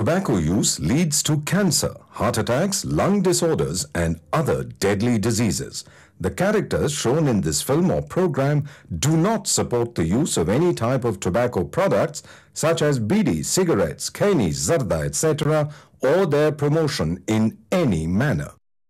Tobacco use leads to cancer, heart attacks, lung disorders, and other deadly diseases. The characters shown in this film or program do not support the use of any type of tobacco products such as bidi, cigarettes, keni, zarda, etc., or their promotion in any manner.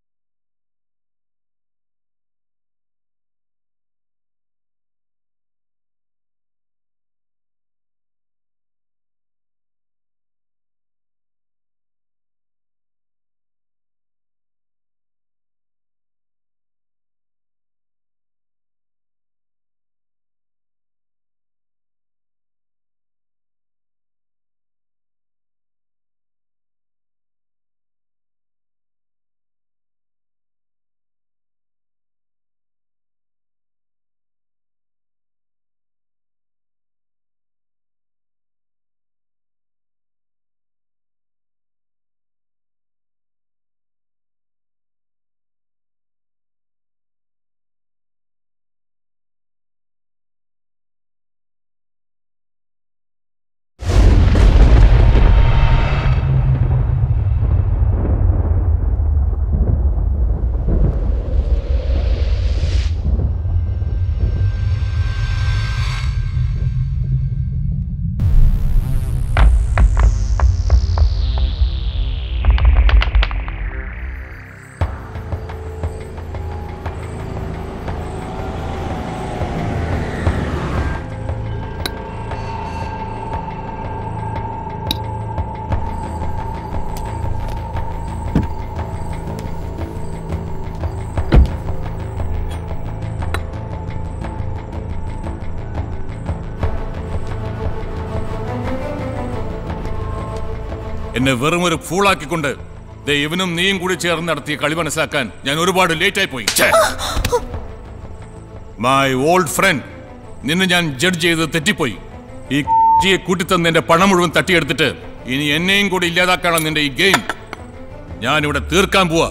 എന്നെ വെറും ഒരു ഫൂളാക്കിക്കൊണ്ട് ഇവനും നീയും കൂടി ചേർന്ന് നടത്തിയ കളി മനസ്സിലാക്കാൻ ഞാൻ ഒരുപാട് ലേറ്റ് ആയി പോയി. മൈ ഓൾഡ് ഫ്രണ്ട്, നിന്നെ ഞാൻ ജഡ്ജ് ചെയ്ത് തെറ്റിപ്പോയി. ഈ കൂട്ടിത്തന്ന് എന്റെ പണം മുഴുവൻ തട്ടിയെടുത്തിട്ട് ഇനി എന്നെയും കൂടി ഇല്ലാതാക്കാണ് നിന്റെ ഈ ഗെയിം. ഞാനിവിടെ തീർക്കാൻ പോവാ.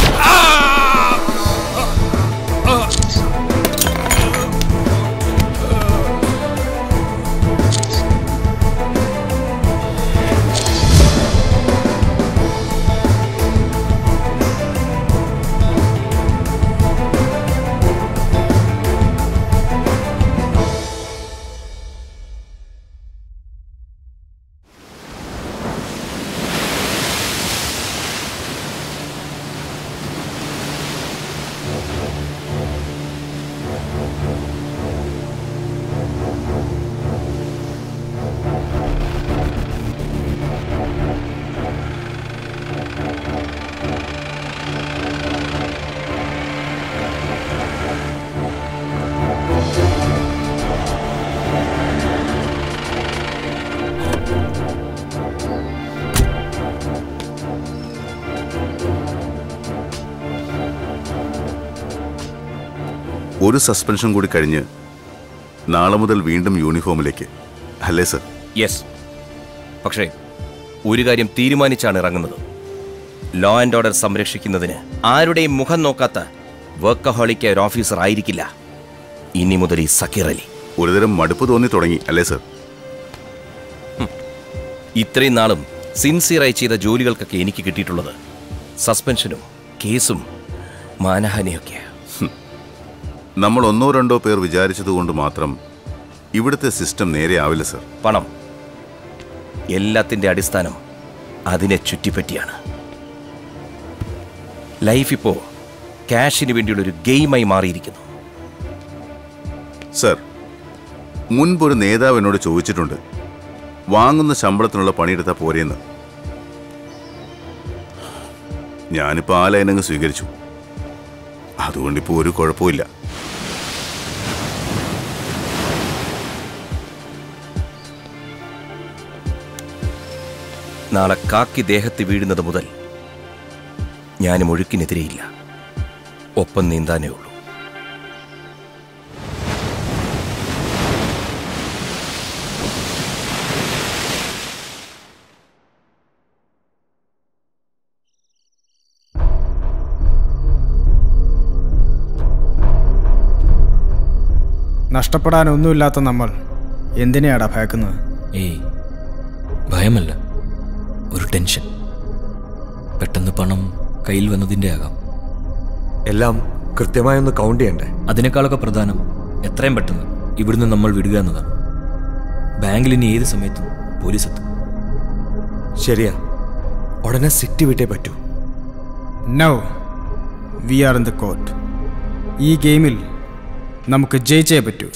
ഒരു സസ്പെൻഷൻ കൂടി കഴിഞ്ഞ് നാളെ മുതൽ വീണ്ടും യൂണിഫോമിലേക്ക്, അല്ലേ സർ? യെസ്. പക്ഷേ ഒരു കാര്യം തീരുമാനിച്ചാണ് ഇറങ്ങുന്നത്. ലോ ആൻഡ് ഓർഡർ സംരക്ഷിക്കുന്നതിന് ആരുടെയും മുഖം നോക്കാത്ത വർക്കഹോളിക് ഒരു ഓഫീസർ ആയിരിക്കില്ല ഇനി മുതൽ ഈ സക്കീർ അലി. ഒരുതരം മടുപ്പ് തോന്നി തുടങ്ങി, അല്ലേ സർ? ഇത്രയും നാളും സിൻസിയറായി ചെയ്ത ജോലികൾക്കൊക്കെ എനിക്ക് കിട്ടിയിട്ടുള്ളത് സസ്പെൻഷനും കേസും മാനഹാനിയൊക്കെയാണ്. നമ്മൾ ഒന്നോ രണ്ടോ പേർ വിചാരിച്ചതുകൊണ്ട് മാത്രം ഇവിടുത്തെ സിസ്റ്റം നേരെ ആവില്ല സർ. പണം എല്ലാത്തിൻ്റെ അടിസ്ഥാനം അതിനെ ചുറ്റിപ്പറ്റിയാണ്. ലൈഫ് ഇപ്പോൾ ക്യാഷിന് വേണ്ടിയുള്ളൊരു ഗെയിമായി മാറിയിരിക്കുന്നു. സർ, മുൻപൊരു നേതാവ് എന്നോട് ചോദിച്ചിട്ടുണ്ട്, വാങ്ങുന്ന ശമ്പളത്തിനുള്ള പണിയെടുത്താൽ പോരെയെന്ന്. ഞാനിപ്പോൾ ആ ലൈനങ്ങ് സ്വീകരിച്ചു. അതുകൊണ്ടിപ്പോൾ ഒരു കുഴപ്പമില്ല. നാളെ കാക്കി ദേഹത്ത് വീഴുന്നത് മുതൽ ഞാനും ഒഴുക്കിനെതിരെയില്ല, ഒപ്പം നീന്താനേ ഉള്ളൂ. നഷ്ടപ്പെടാനൊന്നുമില്ലാത്ത നമ്മൾ എന്തിനെയാടാ ഭയക്കുന്നത്? ഏയ്, ഭയമല്ല, ഒരു ടെൻഷൻ. പെട്ടെന്ന് പണം കയ്യിൽ വന്നതിൻ്റെ ആകാം. എല്ലാം കൃത്യമായൊന്ന് കൗണ്ട് ചെയ്യണ്ടേ? അതിനേക്കാളൊക്കെ പ്രധാനം എത്രയും പെട്ടെന്ന് ഇവിടുന്ന് നമ്മൾ വിടുക എന്നതാണ്. ബാങ്കിൽ ഇനി ഏത് സമയത്തും പോലീസ് എത്തും. ശരിയാ, ഉടനെ സിറ്റി വിട്ടേ പറ്റൂ. Now we are in the court. ഈ ഗെയിമിൽ നമുക്ക് ജയിച്ചേ പറ്റൂ.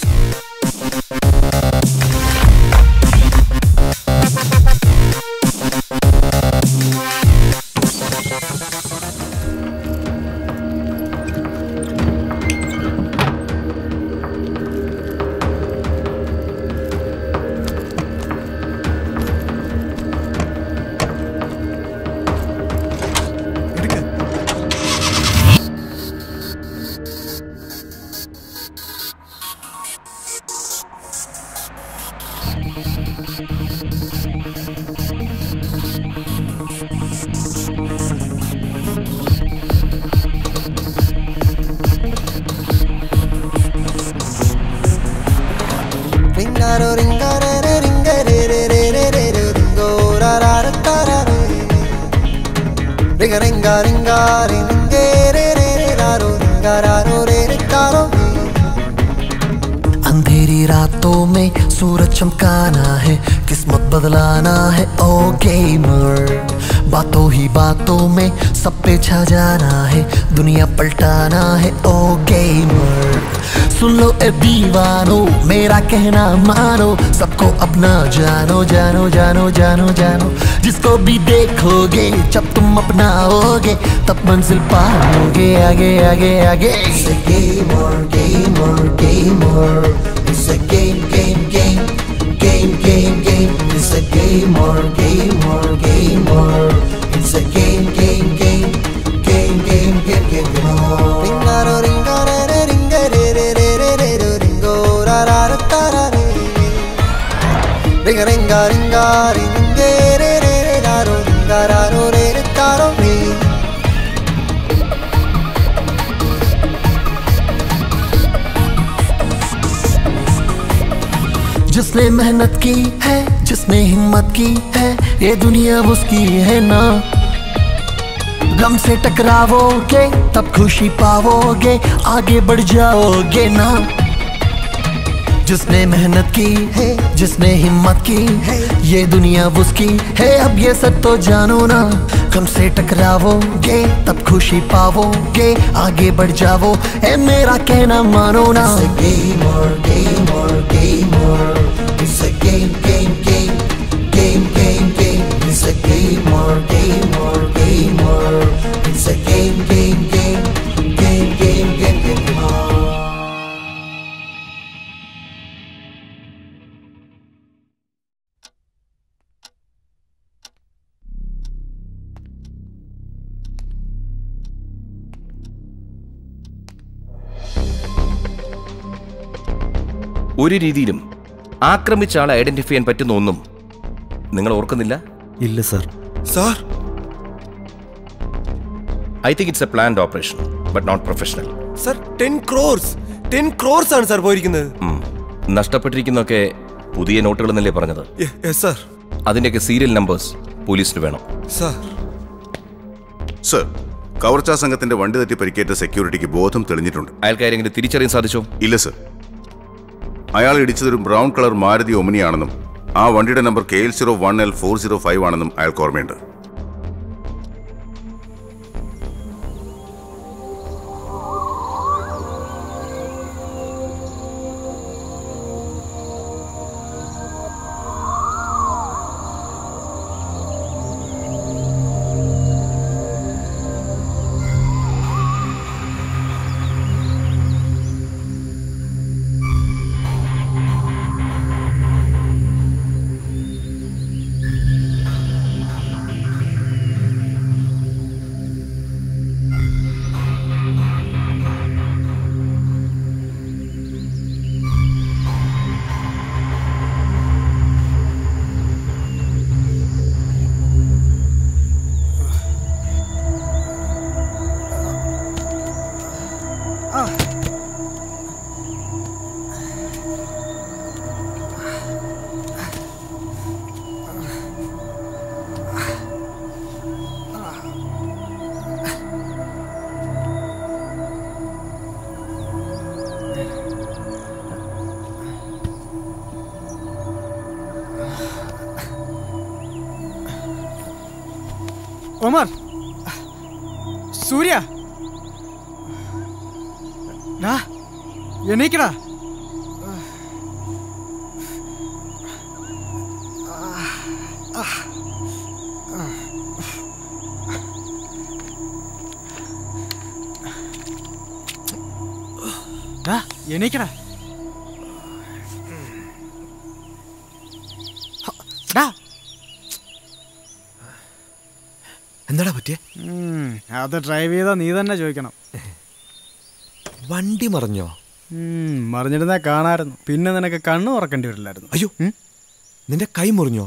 अंधेरी रातों में सूरज चमकाना है, किस्मत बदलाना है ओ गेमर. बातों ही बातों में सब पे छा जाना है, दुनिया पलटाना है ओ गेमर. सुन लो ए दीवानो, मेरा कहना मानो, सबको अपना जानो जानो जानो जानो जानो. जिसको भी देखोगे जब तुम अपनाओगे तब मंजिल पाओगे आगे आगे आगे. It's a gamer, gamer, gamer. It's a game, game, game, game, game, game. It's a gamer, gamer, gamer. It's a game, game, game, game, game, game, game, game. Ringaro, ringaro, ringare, re, re, re, re, re, ringo, ra, ra, ra, ta, ra, re. Ringa, ringa, ringa, ringe, re, re, re, ra, ro, ringa, ra, ro, re, re, ta, ro, re. जिसने मेहनत की है, जिसने हिम्मत की है, ये दुनिया उसकी है ना. गम से टकराओगे तब खुशी पाओगे, आगे बढ़ जाओगे ना. जिसने मेहनत की है, जिसने हिम्मत की है, ये दुनिया उसकी है. अब ये सब तो जानो ना. गम से टकराओगे तब खुशी पाओगे, आगे बढ़ जाओ, ए मेरा कहना मानो ना. Gamer, gamer, gamer. It's a game, game, game, game, game, game. It's a gamer, gamer, gamer. It's a game, game, game, game, game, game, game, game. ഒരു രീതിയിലും ആക്രമിച്ച ആളെ ഐഡന്റിഫൈ ചെയ്യാൻ പറ്റുന്ന ഒന്നും നിങ്ങൾ ഓർക്കുന്നില്ല? ഇല്ല sir. Sir, I think it's a planned operation but not professional. Sir 10 crores ആണ് സാർ പോയിരിക്കുന്നത്. നഷ്ടപ്പെട്ടിരിക്കുന്നൊക്കെ പുതിയ നോട്ടുകൾ എന്നല്ലേ പറഞ്ഞത്? സർ. അതിന്റെയൊക്കെ സീരിയൽ നമ്പേഴ്സ് പോലീസിന് വേണം. സർ. സർ, കവർച്ചാ സംഘത്തിന്റെ വണ്ടി തെറ്റി പരിക്കേറ്റ സെക്യൂരിറ്റിക്ക് ബോധം തെളിഞ്ഞിട്ടുണ്ട്. അയാൾക്ക് ആരെങ്കിലും തിരിച്ചറിയാൻ സാധിച്ചോ? ഇല്ല സർ. അയാൾ ഇടിച്ചതൊരു ബ്രൗൺ കളർ മാരുതി ഒമിനിയാണെന്നും ആ വണ്ടിയുടെ നമ്പർ KL01L405 ആണെന്നും അയാൾക്ക് ഓർമ്മയുണ്ട്. ഒമർ, സൂര്യ, എണീക്കടാ. എണീക്കടാ. എന്താടാ പറ്റിയ? അത് ഡ്രൈവ് ചെയ്താ നീ തന്നെ ചോദിക്കണം. വണ്ടി മറിഞ്ഞോ? മറിഞ്ഞിരുന്നാ കാണാമായിരുന്നു. പിന്നെ നിനക്ക് കണ്ണു തുറക്കേണ്ടി വരില്ലായിരുന്നു. അയ്യോ, നിന്റെ കൈ മുറിഞ്ഞോ?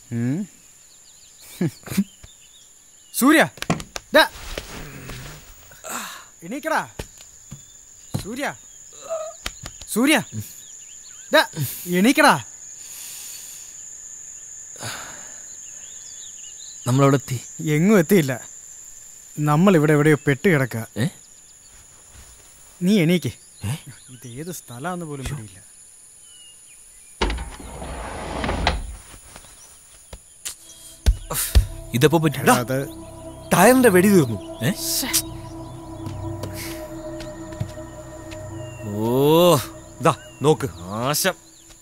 സൂര്യ, എണീക്കടാ. സൂര്യ, സൂര്യ, എണീക്കടാ. നമ്മളവിടെ എത്തി? എങ്ങും എത്തിയില്ല. നമ്മളിവിടെ എവിടെയോ പെട്ട് കിടക്കുക. നീ എണീക്ക്. ഇതേത് സ്ഥലമാണെന്ന് പോലും പിടിയില്ല. ഇതെപ്പോ പറ്റില്ല? അത് ടയറിന്റെ വെടി തീർന്നു. ഓ ദാ നോക്ക്. ആശം.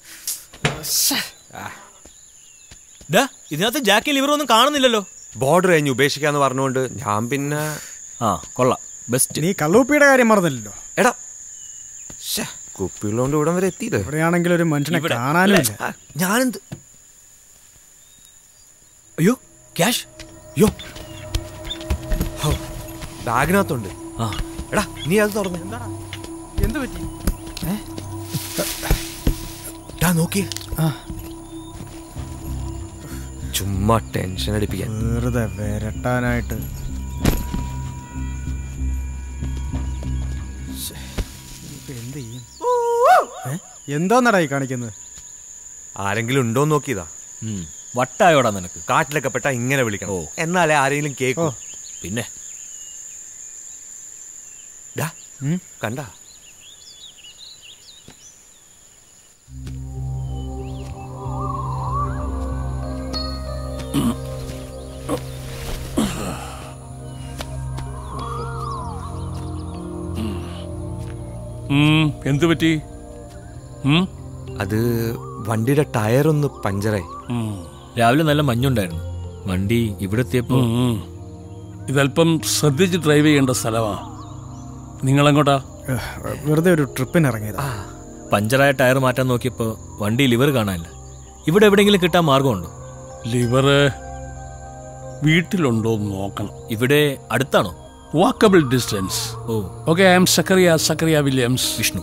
ഇതിനകത്ത് ജാക്കി ലിവർ ഒന്നും കാണുന്നില്ലല്ലോ. ബോർഡർ കഴിഞ്ഞ് ഉപേക്ഷിക്കാന്ന് പറഞ്ഞുകൊണ്ട് ഞാൻ പിന്നെ കൊള്ളാം, ബെസ്റ്റ്. നീ കള്ളൂപ്പിയുടെ കാര്യം മറന്നില്ലല്ലോ. എടാ, കുപ്പിയുള്ളോണ്ട് ഇവിടം വരെ എത്തിയില്ലേ? ഇവിടെയാണെങ്കിൽ ഒരു മനുഷ്യനെ കാണാനും ഇല്ല. ഞാനെന്ത്? അയ്യോ, ക്യാഷ്. അയ്യോ, ബാഗിനകത്തുണ്ട്. എടാ, നീ അത് തുറന്നു. എന്താടാ, എന്ത് പറ്റി? നോക്കി, ചുമ്മാ ടെൻഷൻ അടിപ്പിക്കാൻ. വെറുതെ വരട്ടാനായിട്ട്. എന്ത് ചെയ്യും? എന്തോന്നടാ ഈ കാണിക്കുന്നത്? ആരെങ്കിലും ഉണ്ടോന്ന് നോക്കിയതാ. വട്ടായോടാ നിനക്ക്? കാട്ടിലൊക്കെ പെട്ടാ ഇങ്ങനെ വിളിക്കണം, എന്നാലേ ആരെങ്കിലും കേൾക്കോ. പിന്നെ കണ്ട എന്തു പറ്റി? അത് വണ്ടിയുടെ ടയറൊന്ന് പഞ്ചറായി. രാവിലെ നല്ല മഞ്ഞുണ്ടായിരുന്നു. വണ്ടി ഇവിടെ എത്തിയപ്പോ ഇതല്പം ശ്രദ്ധിച്ച് ഡ്രൈവ് ചെയ്യേണ്ട സ്ഥലമാ. നിങ്ങളെങ്ങോട്ടാ? വെറുതെ ഒരു ട്രിപ്പിന് ഇറങ്ങിയതാ. പഞ്ചറായ ടയർ മാറ്റാൻ നോക്കിയപ്പോ വണ്ടി ലിവർ കാണാനില്ല. ഇവിടെ എവിടെയെങ്കിലും കിട്ടാൻ മാർഗമുണ്ടോ? ലിവർ വീട്ടിലുണ്ടോ നോക്കണം. ഇവിടെ അടുത്താണോ? Walkable distance. Okay, I am Zachariah Williams. Vishnu.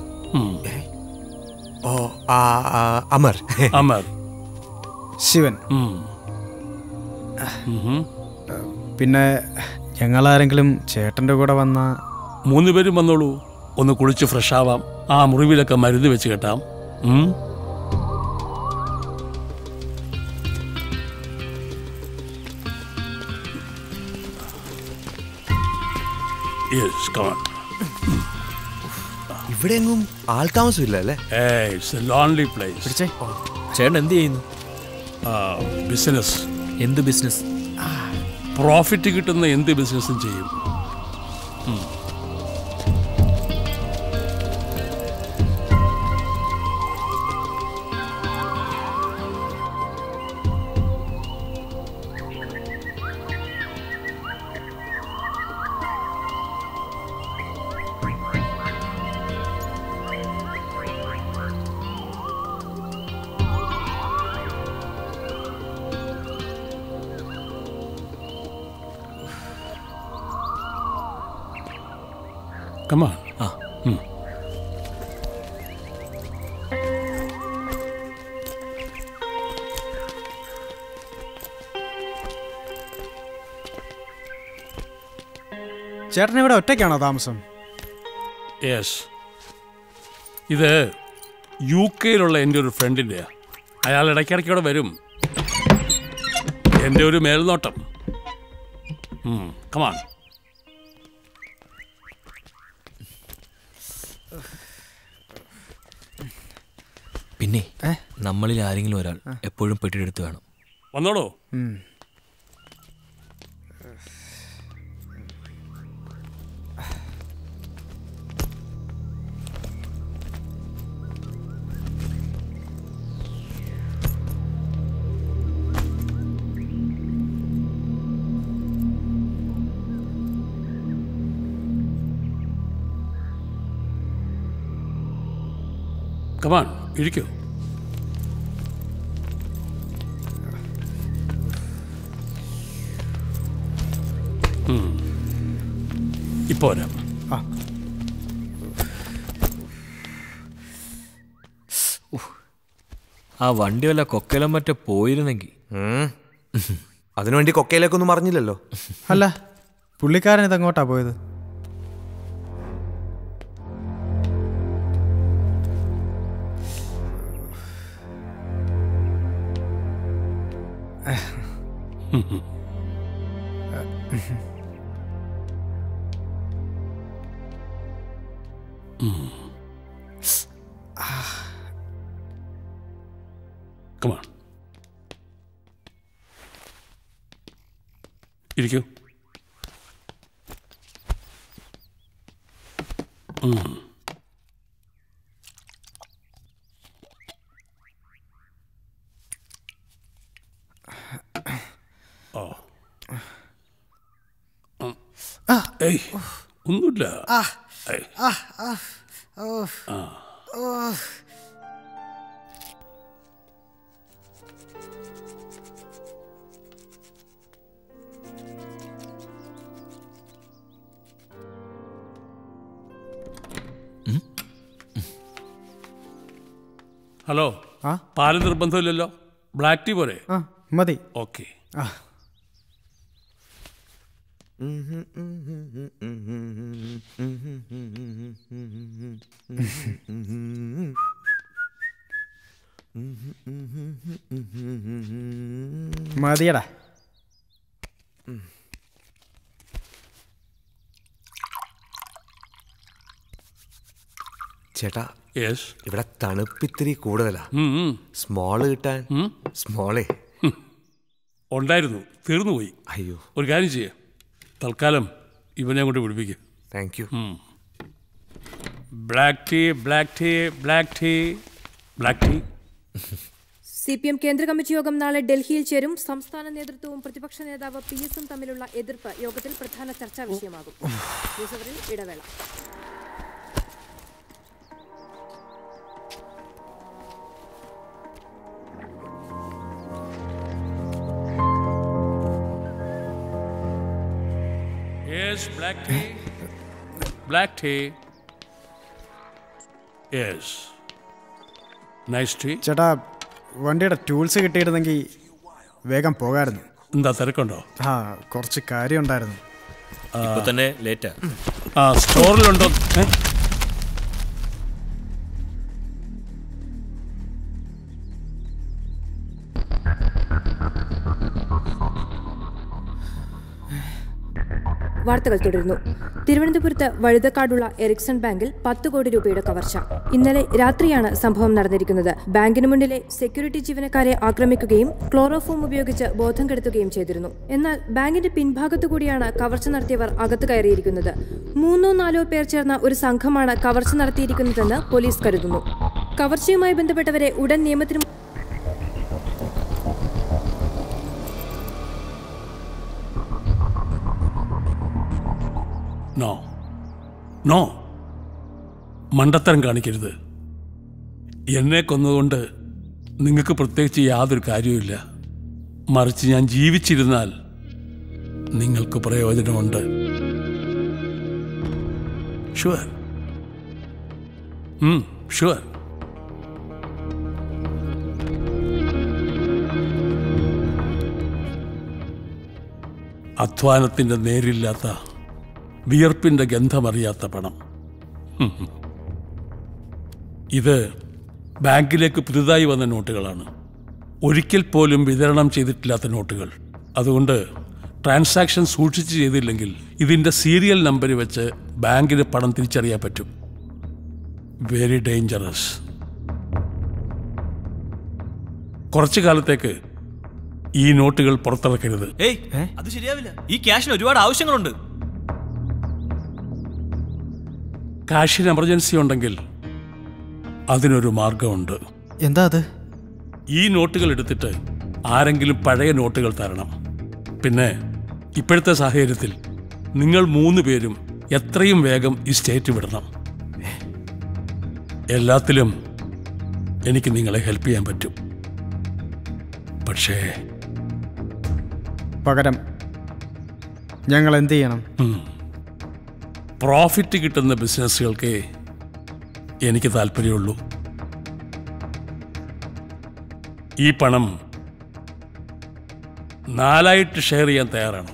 Amar. Amar. Shivan. പിന്നെ ഞങ്ങളാരെങ്കിലും ചേട്ടൻ്റെ കൂടെ വന്ന? 3 പേരും വന്നോളൂ. ഒന്ന് കുളിച്ച് ഫ്രഷ് ആവാം. ആ മുറിവിലൊക്കെ മരുന്ന് വെച്ച് കേട്ടാം. ഇവിടെ എങ്ങും ആൾതാമസമില്ല അല്ലേ? Lonely place. ചേട്ടൻ എന്ത് ചെയ്യുന്നു? ബിസിനസ്. എന്ത് ബിസിനസ്? പ്രോഫിറ്റ് കിട്ടുന്ന എന്ത് ബിസിനസ്സും ചെയ്യും. Come on. ചേട്ടൻ ഇവിടെ ഒറ്റയ്ക്കാണോ താമസം? യെസ്. ഇത് UK-യിലുള്ള എൻ്റെ ഒരു ഫ്രണ്ടിൻ്റെയാ. അയാൾ ഇടയ്ക്കിടയ്ക്കൂടെ വരും. എൻ്റെ ഒരു മേൽനോട്ടം. Come on. പിന്നെ നമ്മളിൽ ആരെങ്കിലും ഒരാൾ എപ്പോഴും പെട്ടിയെടുത്ത് വേണം. വന്നോളൂ. കമാൺ, ഇരിക്കൂ. ഇപ്പോ വരാം. ആ വണ്ടി വല്ല കൊക്കയിലും മറ്റോ പോയിരുന്നെങ്കിൽ. അതിനുവേണ്ടി കൊക്കയിലേക്കൊന്നും പറഞ്ഞില്ലല്ലോ. അല്ല, പുള്ളിക്കാരൻ ഇതങ്ങോട്ടാ പോയത്? Come on. ഇരിക്കൂ. ഏയ്, ഒന്നുമില്ല. ഹലോ, പാല് നിർബന്ധമില്ലല്ലോ? ബ്ലാക്ക് ടീ പോരെ? മതി. ഓക്കെ. മതിയടാ. ചേട്ടാ, ഇവിടെ തണുപ്പിത്തിരി കൂടുതലാ. സ്മോള് കിട്ടാൻ സ്മോളേ ഉണ്ടായിരുന്നു, തീർന്നുപോയി. അയ്യോ, ഒരു കാര്യം ചെയ്യേ, തൽക്കാലം ഇവനെ കൊണ്ട് പിടിപ്പിക്കുക. Thank you. Black tea, black tea, black tea, black tea. CPM കേന്ദ്ര കമ്മിറ്റി യോഗം നാളെ ഡൽഹിയിൽ ചേരും. സംസ്ഥാന നേതൃത്വവും പ്രതിപക്ഷ നേതാവ് PS-ഉം തമ്മിലുള്ള എതിർപ്പ് യോഗത്തിൽ പ്രധാന ചർച്ചാ വിഷയമാകും. ന്യൂസവറിൽ ഇടവേള. Yes, black tea. Black tea. Yes. Nice tea. ചേട്ടാ, വണ്ടിയുടെ ടൂൾസ് കിട്ടിയിരുന്നെങ്കിൽ വേഗം പോകായിരുന്നു. എന്താ തിരക്കുണ്ടോ? കുറച്ച് കാര്യം ഉണ്ടായിരുന്നു. ഇപ്പൊ തന്നെ ലേറ്റാ. സ്റ്റോറിലുണ്ടോ? വാർത്തകൾ തുടരുന്നു. തിരുവനന്തപുരത്ത് വഴുതക്കാടുള്ള എറിക്സൺ ബാങ്കിൽ 10 കോടി രൂപയുടെ കവർച്ച. ഇന്നലെ രാത്രിയാണ് സംഭവം നടന്നിരിക്കുന്നത്. ബാങ്കിന് മുന്നിലെ സെക്യൂരിറ്റി ജീവനക്കാരെ ആക്രമിക്കുകയും ക്ലോറോഫോം ഉപയോഗിച്ച് ബോധം കെടുത്തുകയും ചെയ്തിരുന്നു. എന്നാൽ ബാങ്കിന്റെ പിൻഭാഗത്തു കൂടിയാണ് കവർച്ച നടത്തിയവർ അകത്ത് കയറിയിരിക്കുന്നത്. 3-4 പേർ ചേർന്ന ഒരു സംഘമാണ് കവർച്ച നടത്തിയിരിക്കുന്നതെന്ന് പോലീസ് കരുതുന്നു. കവർച്ചയുമായി ബന്ധപ്പെട്ടവരെ ഉടൻ നിയമത്തിന് നോ, മണ്ടത്തരം കാണിക്കരുത്. എന്നെ കൊന്നതുകൊണ്ട് നിങ്ങൾക്ക് പ്രത്യേകിച്ച് യാതൊരു കാര്യവുമില്ല. മറിച്ച് ഞാൻ ജീവിച്ചിരുന്നാൽ നിങ്ങൾക്ക് പ്രയോജനമുണ്ട്. Sure, sure. അധ്വാനത്തിന്റെ നേരില്ലാത്ത, വിയർപ്പിന്റെ ഗന്ധമറിയാത്ത പണം. ഇത് ബാങ്കിലേക്ക് പുതുതായി വന്ന നോട്ടുകളാണ്. ഒരിക്കൽ പോലും വിതരണം ചെയ്തിട്ടില്ലാത്ത നോട്ടുകൾ. അതുകൊണ്ട് ട്രാൻസാക്ഷൻ സൂക്ഷിച്ച് ചെയ്തില്ലെങ്കിൽ ഇതിൻ്റെ സീരിയൽ നമ്പർ വെച്ച് ബാങ്കിന് പണം തിരിച്ചറിയാൻ പറ്റും. Very dangerous. കുറച്ചു കാലത്തേക്ക് ഈ നോട്ടുകൾ പുറത്തിറക്കരുത്. അത് ശരിയാവില്ല. ഈ ക്യാഷിന് ഒരുപാട് ആവശ്യങ്ങളുണ്ട്. കാഷിന് എമർജൻസി ഉണ്ടെങ്കിൽ അതിനൊരു മാർഗമുണ്ട്. എന്താ അത്? ഈ നോട്ടുകൾ എടുത്തിട്ട് ആരെങ്കിലും പഴയ നോട്ടുകൾ തരണം. പിന്നെ ഇപ്പോഴത്തെ സാഹചര്യത്തിൽ നിങ്ങൾ 3 പേരും എത്രയും വേഗം ഈ സ്റ്റേറ്റ് വിടണം. എല്ലാത്തിലും എനിക്ക് നിങ്ങളെ ഹെൽപ്പ് ചെയ്യാൻ പറ്റും. പക്ഷേ പകരം ഞങ്ങൾ എന്ത് ചെയ്യണം? പ്രോഫിറ്റ് കിട്ടുന്ന ബിസിനസ്സുകൾക്ക് എനിക്ക് താല്പര്യമുള്ളൂ. ഈ പണം 4 ഷെയർ ചെയ്യാൻ തയ്യാറാണ്.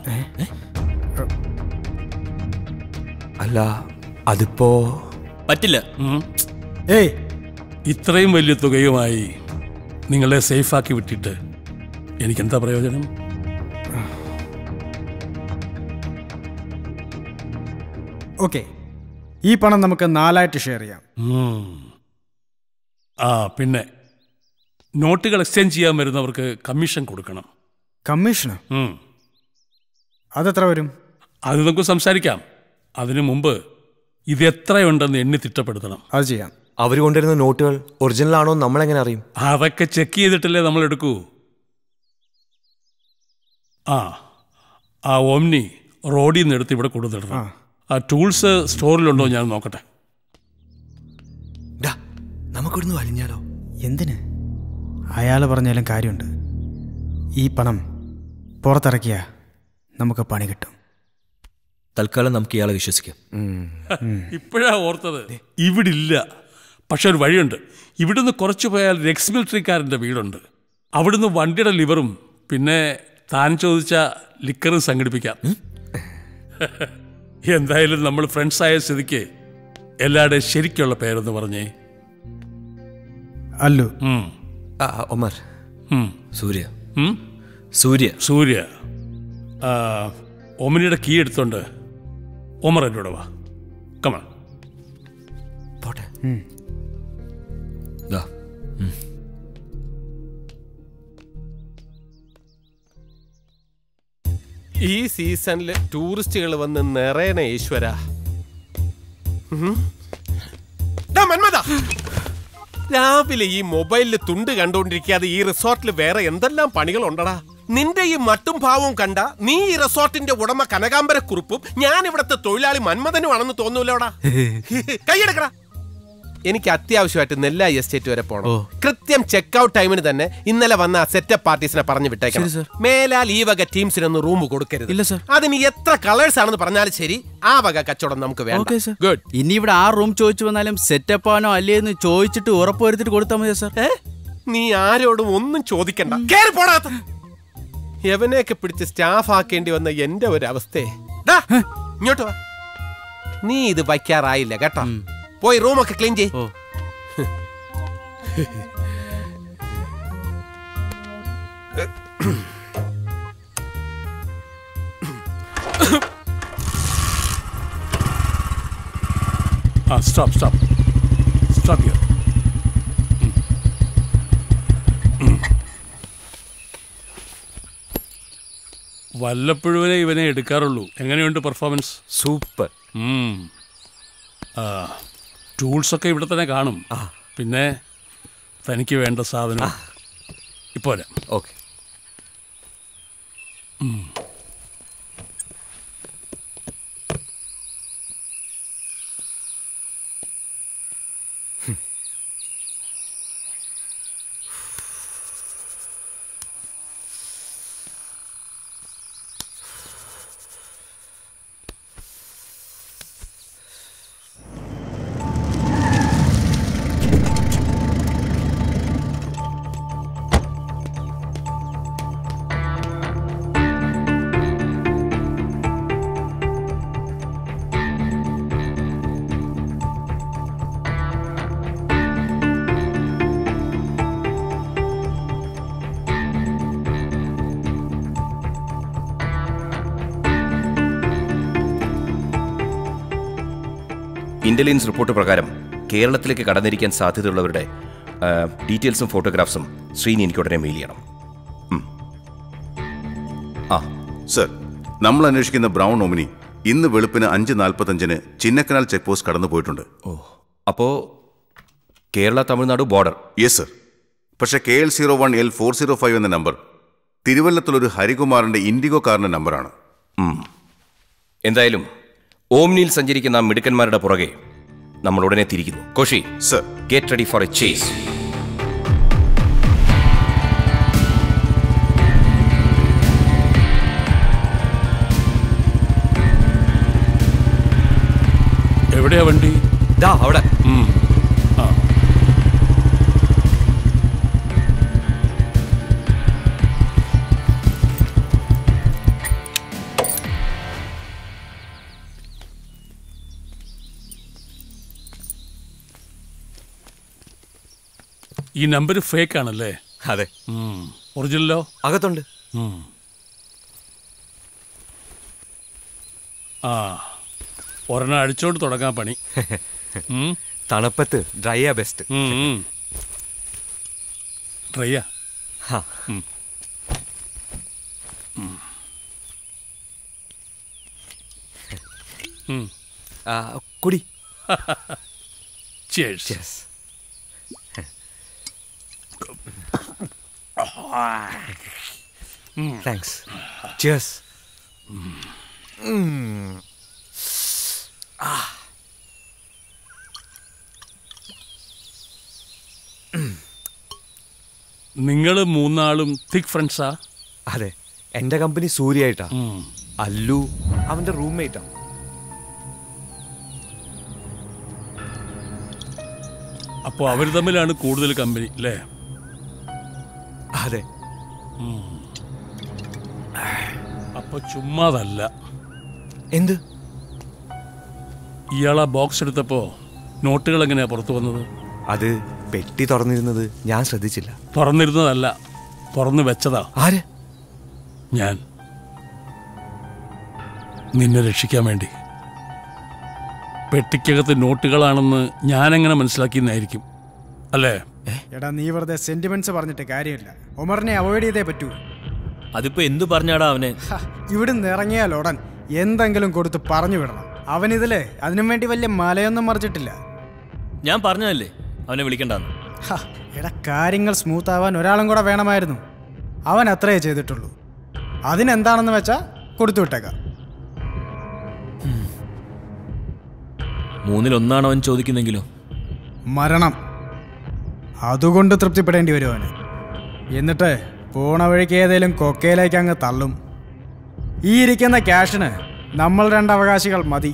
അല്ല, അതിപ്പോ പറ്റില്ല. ഏയ്, ഇത്രയും വലിയ തുകയുമായി നിങ്ങളെ സേഫാക്കി വിട്ടിട്ട് എനിക്കെന്താ പ്രയോജനം? ഓക്കെ, ഈ പണം നമുക്ക് 4 ഷെയർ ചെയ്യാം. പിന്നെ നോട്ടുകൾ എക്സ്ചേഞ്ച് ചെയ്യാൻ വരുന്നവർക്ക് കമ്മീഷൻ കൊടുക്കണം. കമ്മീഷനോ? അതെത്ര വരും? അത് നമുക്ക് സംസാരിക്കാം. അതിനു മുമ്പ് ഇത് എത്രയുണ്ടെന്ന് എണ്ണി തിട്ടപ്പെടുത്തണം. അത് ചെയ്യാം. അവർ കൊണ്ടുവരുന്ന നോട്ടുകൾ ഒറിജിനൽ ആണോ നമ്മളെങ്ങനെ അറിയും? അതൊക്കെ ചെക്ക് ചെയ്തിട്ടല്ലേ നമ്മൾ എടുക്കൂ. ആ ഓംനി റോഡിൽ നിന്ന് എടുത്ത് ഇവിടെ കൊടുത്തിടണം. ആ ടൂൾസ് സ്റ്റോറിലുണ്ടോ ഞാൻ നോക്കട്ടെ. നമുക്കിവിടുന്ന് വലിഞ്ഞാലോ? എന്തിന്? അയാൾ പറഞ്ഞാലും കാര്യമുണ്ട്. ഈ പണം പുറത്തിറക്കിയ നമുക്ക് പണി കിട്ടും. തൽക്കാലം നമുക്ക് ഇയാളെ വിശ്വസിക്കാം. ഇപ്പോഴാ ഓർത്തത്. ഇവിടില്ല, പക്ഷെ ഒരു വഴിയുണ്ട്. ഇവിടുന്ന് കുറച്ച് പോയാൽ എക്സ് മിലിറ്ററിക്കാരൻ്റെ വീടുണ്ട്. അവിടുന്ന് വണ്ടിയുടെ ലിവറും പിന്നെ താൻ ചോദിച്ച ലിക്കറും സംഘടിപ്പിക്കാം. എന്തായാലും നമ്മൾ ഫ്രണ്ട്സായ സ്ഥിതിക്ക് എല്ലാവരുടെയും ശരിക്കുള്ള പേരെന്ന് പറഞ്ഞേ. അല്ലു. ഒമർ. സൂര്യ. സൂര്യ. സൂര്യ. ഒമനിയുടെ കീ എടുത്തോണ്ട് ഒമർ എന്നോട് വാ. കമാ. പോട്ടെ. ഈ സീസണില് ടൂറിസ്റ്റുകൾ വന്ന് നിറയണ ഈശ്വര. മന്മഥ, രാവിലെ ഈ മൊബൈലിൽ തുണ്ട് കണ്ടുകൊണ്ടിരിക്കാതെ ഈ റിസോർട്ടിൽ വേറെ എന്തെല്ലാം പണികളുണ്ടടാ? നിന്റെ ഈ മട്ടും ഭാവവും കണ്ട നീ ഈ റിസോർട്ടിന്റെ ഉടമ കനകാംബരക്കുറുപ്പും ഞാൻ ഇവിടത്തെ തൊഴിലാളി മന്മഥനുമാണെന്ന് തോന്നൂലോടാ. കൈയെടുക്കടാ. എനിക്ക് അത്യാവശ്യമായിട്ട് നെല്ലായി എസ്റ്റേറ്റ് വരെ പോകണം. കൃത്യം ചെക്ക്ഔട്ട് ടൈമിന് തന്നെ ഇന്നലെ വന്ന സെറ്റപ്പ് പാർട്ടീസിനെ പറഞ്ഞു വിട്ടേക്കണം. മേലാൽ ഈ വക ടീംസിനൊന്ന് റൂം കൊടുക്കരുത്. അതിന് എത്ര കളേഴ്സ് ആണെന്ന് പറഞ്ഞാലും ശരി, ആ വക കച്ചവടം നമുക്ക് വേണ്ട. ഗുഡ്. ഇനി ഇവിടെ ആ റൂം ചോദിച്ചു വന്നാലും സെറ്റപ്പ് ആണോ അല്ലേന്ന് ചോദിച്ചിട്ട് ഉറപ്പുവരുത്തിട്ട് കൊടുത്താൽ മതി സാർ. നീ ആരോടും ഒന്നും ചോദിക്കണ്ട. കേറി പോടാത്ത എവനെയൊക്കെ പിടിച്ച് സ്റ്റാഫ് ആക്കേണ്ടി വന്ന എന്റെ ഒരു അവസ്ഥയെ. ഇങ്ങോട്ട് വാ. നീ ഇത് വയ്ക്കാറായില്ല കേട്ടോ. പോയി റൂമൊക്കെ ക്ലീൻ ചെയ്. Stop here. വല്ലപ്പോഴുവനെ ഇവനെ എടുക്കാറുള്ളൂ. എങ്ങനെയുണ്ട് പെർഫോമൻസ്? സൂപ്പർ. ടൂൾസൊക്കെ ഇവിടെ തന്നെ കാണും. പിന്നെ തനിക്ക് വേണ്ട സാധനം ഇപ്പോൾ. ഓക്കെ. ഇന്റലിജൻസ് റിപ്പോർട്ട് പ്രകാരം കേരളത്തിലേക്ക് കടന്നിരിക്കാൻ സാധ്യതയുള്ളവരുടെ ഡീറ്റെയിൽസും ഫോട്ടോഗ്രാഫ്സും ശ്രീനി എനിക്ക് ഉടനെ മെയിൽ ചെയ്യണം. സർ, നമ്മൾ അന്വേഷിക്കുന്ന ബ്രൗൺ ഒമിനി ഇന്ന് വെളുപ്പിന് 5:45 ചിന്നക്കനാൽ ചെക്ക് പോസ്റ്റ് കടന്നു പോയിട്ടുണ്ട്. അപ്പോ Kerala Tamil Nadu border? Yes sir. പക്ഷേ KL01L405 എന്ന നമ്പർ തിരുവല്ലത്തുള്ളൊരു ഹരികുമാറിന്റെ ഇൻഡിഗോ കാറിന്റെ നമ്പറാണ്. എന്തായാലും ഓംനിയിൽ സഞ്ചരിക്കുന്ന മിടുക്കന്മാരുടെ പുറകെ നമ്മൾ ഉടനെ തിരിക്കുന്നു. Koshy, sir, get ready for a chase. എവിടെയാ വണ്ടി? അവിടെ. ഈ നമ്പർ ഫേക്ക് ആണല്ലേ? അതെ. ഒറിജിനലോ? അകത്തുണ്ട്. ഒരെണ്ണം അടിച്ചോണ്ട് തുടങ്ങാൻ പണി. തണുപ്പത്ത് ഡ്രൈയാ ബെസ്റ്റ്. ഡ്രൈയാ? കുടി. Cheers. Cheers. Thanks. Cheers. നിങ്ങൾ മൂന്നാളും തിക് ഫ്രണ്ട്സാ? അതെ. എന്റെ കമ്പനി സൂര്യായിട്ടാ. അല്ലു അവന്റെ റൂംമേറ്റാ. അപ്പോ അവർ തമ്മിലാണ് കൂടുതൽ കമ്പനി അല്ലേ? അതെ. അപ്പൊ ചുമ്മാതല്ല. എന്ത്? ഇയാളാ ബോക്സ് എടുത്തപ്പോ നോട്ടുകൾ എങ്ങനെയാ പുറത്തു വന്നത്? അത് പെട്ടി തുറന്നിരുന്നത് ഞാൻ ശ്രദ്ധിച്ചില്ല. തുറന്നിരുന്നതല്ല, തുറന്നു വെച്ചതാ. ആര്? ഞാൻ. നിന്നെ രക്ഷിക്കാൻ വേണ്ടി. പെട്ടിക്കകത്ത് നോട്ടുകളാണെന്ന് ഞാനെങ്ങനെ മനസ്സിലാക്കിയെന്നായിരിക്കും അല്ലേ? എടാ, നീ വെറുതെ സെന്റിമെന്റ്സ് പറഞ്ഞിട്ട് കാര്യമില്ല. ഒമറിനെ അവോയ്ഡ് ചെയ്തേ പറ്റൂ. അതിപ്പോ എന്തു പറഞ്ഞാടാ അവനെ? ഇവിടുന്ന് ഇറങ്ങിയാൽ ഉടൻ എന്തെങ്കിലും കൊടുത്ത് പറഞ്ഞു വിടണം. അവനിതിലെ അതിനു വേണ്ടി വലിയ മലയൊന്നും മറിച്ചിട്ടില്ല. ഞാൻ പറഞ്ഞതല്ലേ അവനെ വിളിക്കണ്ടെന്ന്. എടാ, കാര്യങ്ങൾ സ്മൂത്ത് ആവാൻ ഒരാളും കൂടെ വേണമായിരുന്നു. അവൻ അത്രയേ ചെയ്തിട്ടുള്ളൂ. അതിനെന്താണെന്ന് വെച്ചാ കൊടുത്തു വിട്ടേക്കാം. 3-1 അവൻ ചോദിക്കുന്നെങ്കിലും മരണം. അതുകൊണ്ട് തൃപ്തിപ്പെടേണ്ടി വരും അവന്. എന്നിട്ട് പോണ വഴിക്ക് ഏതേലും കൊക്കയിലേക്ക് അങ്ങ് തള്ളും. ഈ ഇരിക്കുന്ന ക്യാഷിന് നമ്മൾ 2 അവകാശികൾ മതി.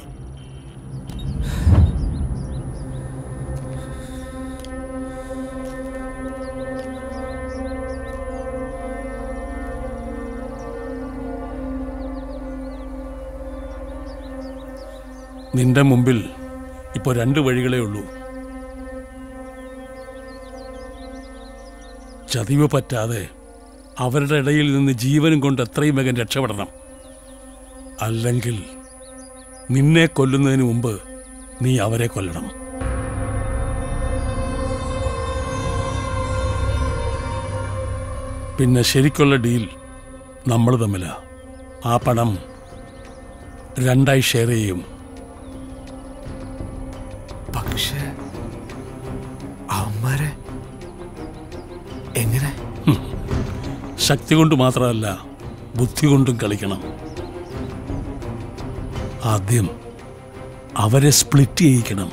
നിന്റെ മുമ്പിൽ ഇപ്പോൾ 2 വഴികളേ ഉള്ളൂ. ചതിവ് പറ്റാതെ അവരുടെ ഇടയിൽ നിന്ന് ജീവനും കൊണ്ട് എത്രയും വേഗം രക്ഷപ്പെടണം. അല്ലെങ്കിൽ നിന്നെ കൊല്ലുന്നതിന് മുമ്പ് നീ അവരെ കൊല്ലണം. പിന്നെ ശരിക്കുള്ള ഡീൽ നമ്മൾ തമ്മിലാ. ആ പണം 2 ഷെയർ ചെയ്യും. പക്ഷേ അവന്മാരെ എങ്ങനെ? ശക്തി കൊണ്ട് മാത്രമല്ല, ബുദ്ധി കൊണ്ടും കളിക്കണം. ആദ്യം അവരെ സ്പ്ലിറ്റ് ചെയ്യിക്കണം.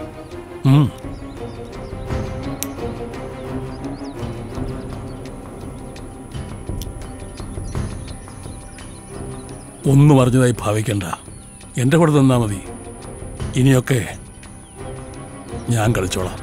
ഒന്നും പറഞ്ഞതായി ഭാവിക്കണ്ട. എൻ്റെ കൂടെ തന്നാ മതി. ഇനിയൊക്കെ ഞാൻ കളിച്ചോളാം.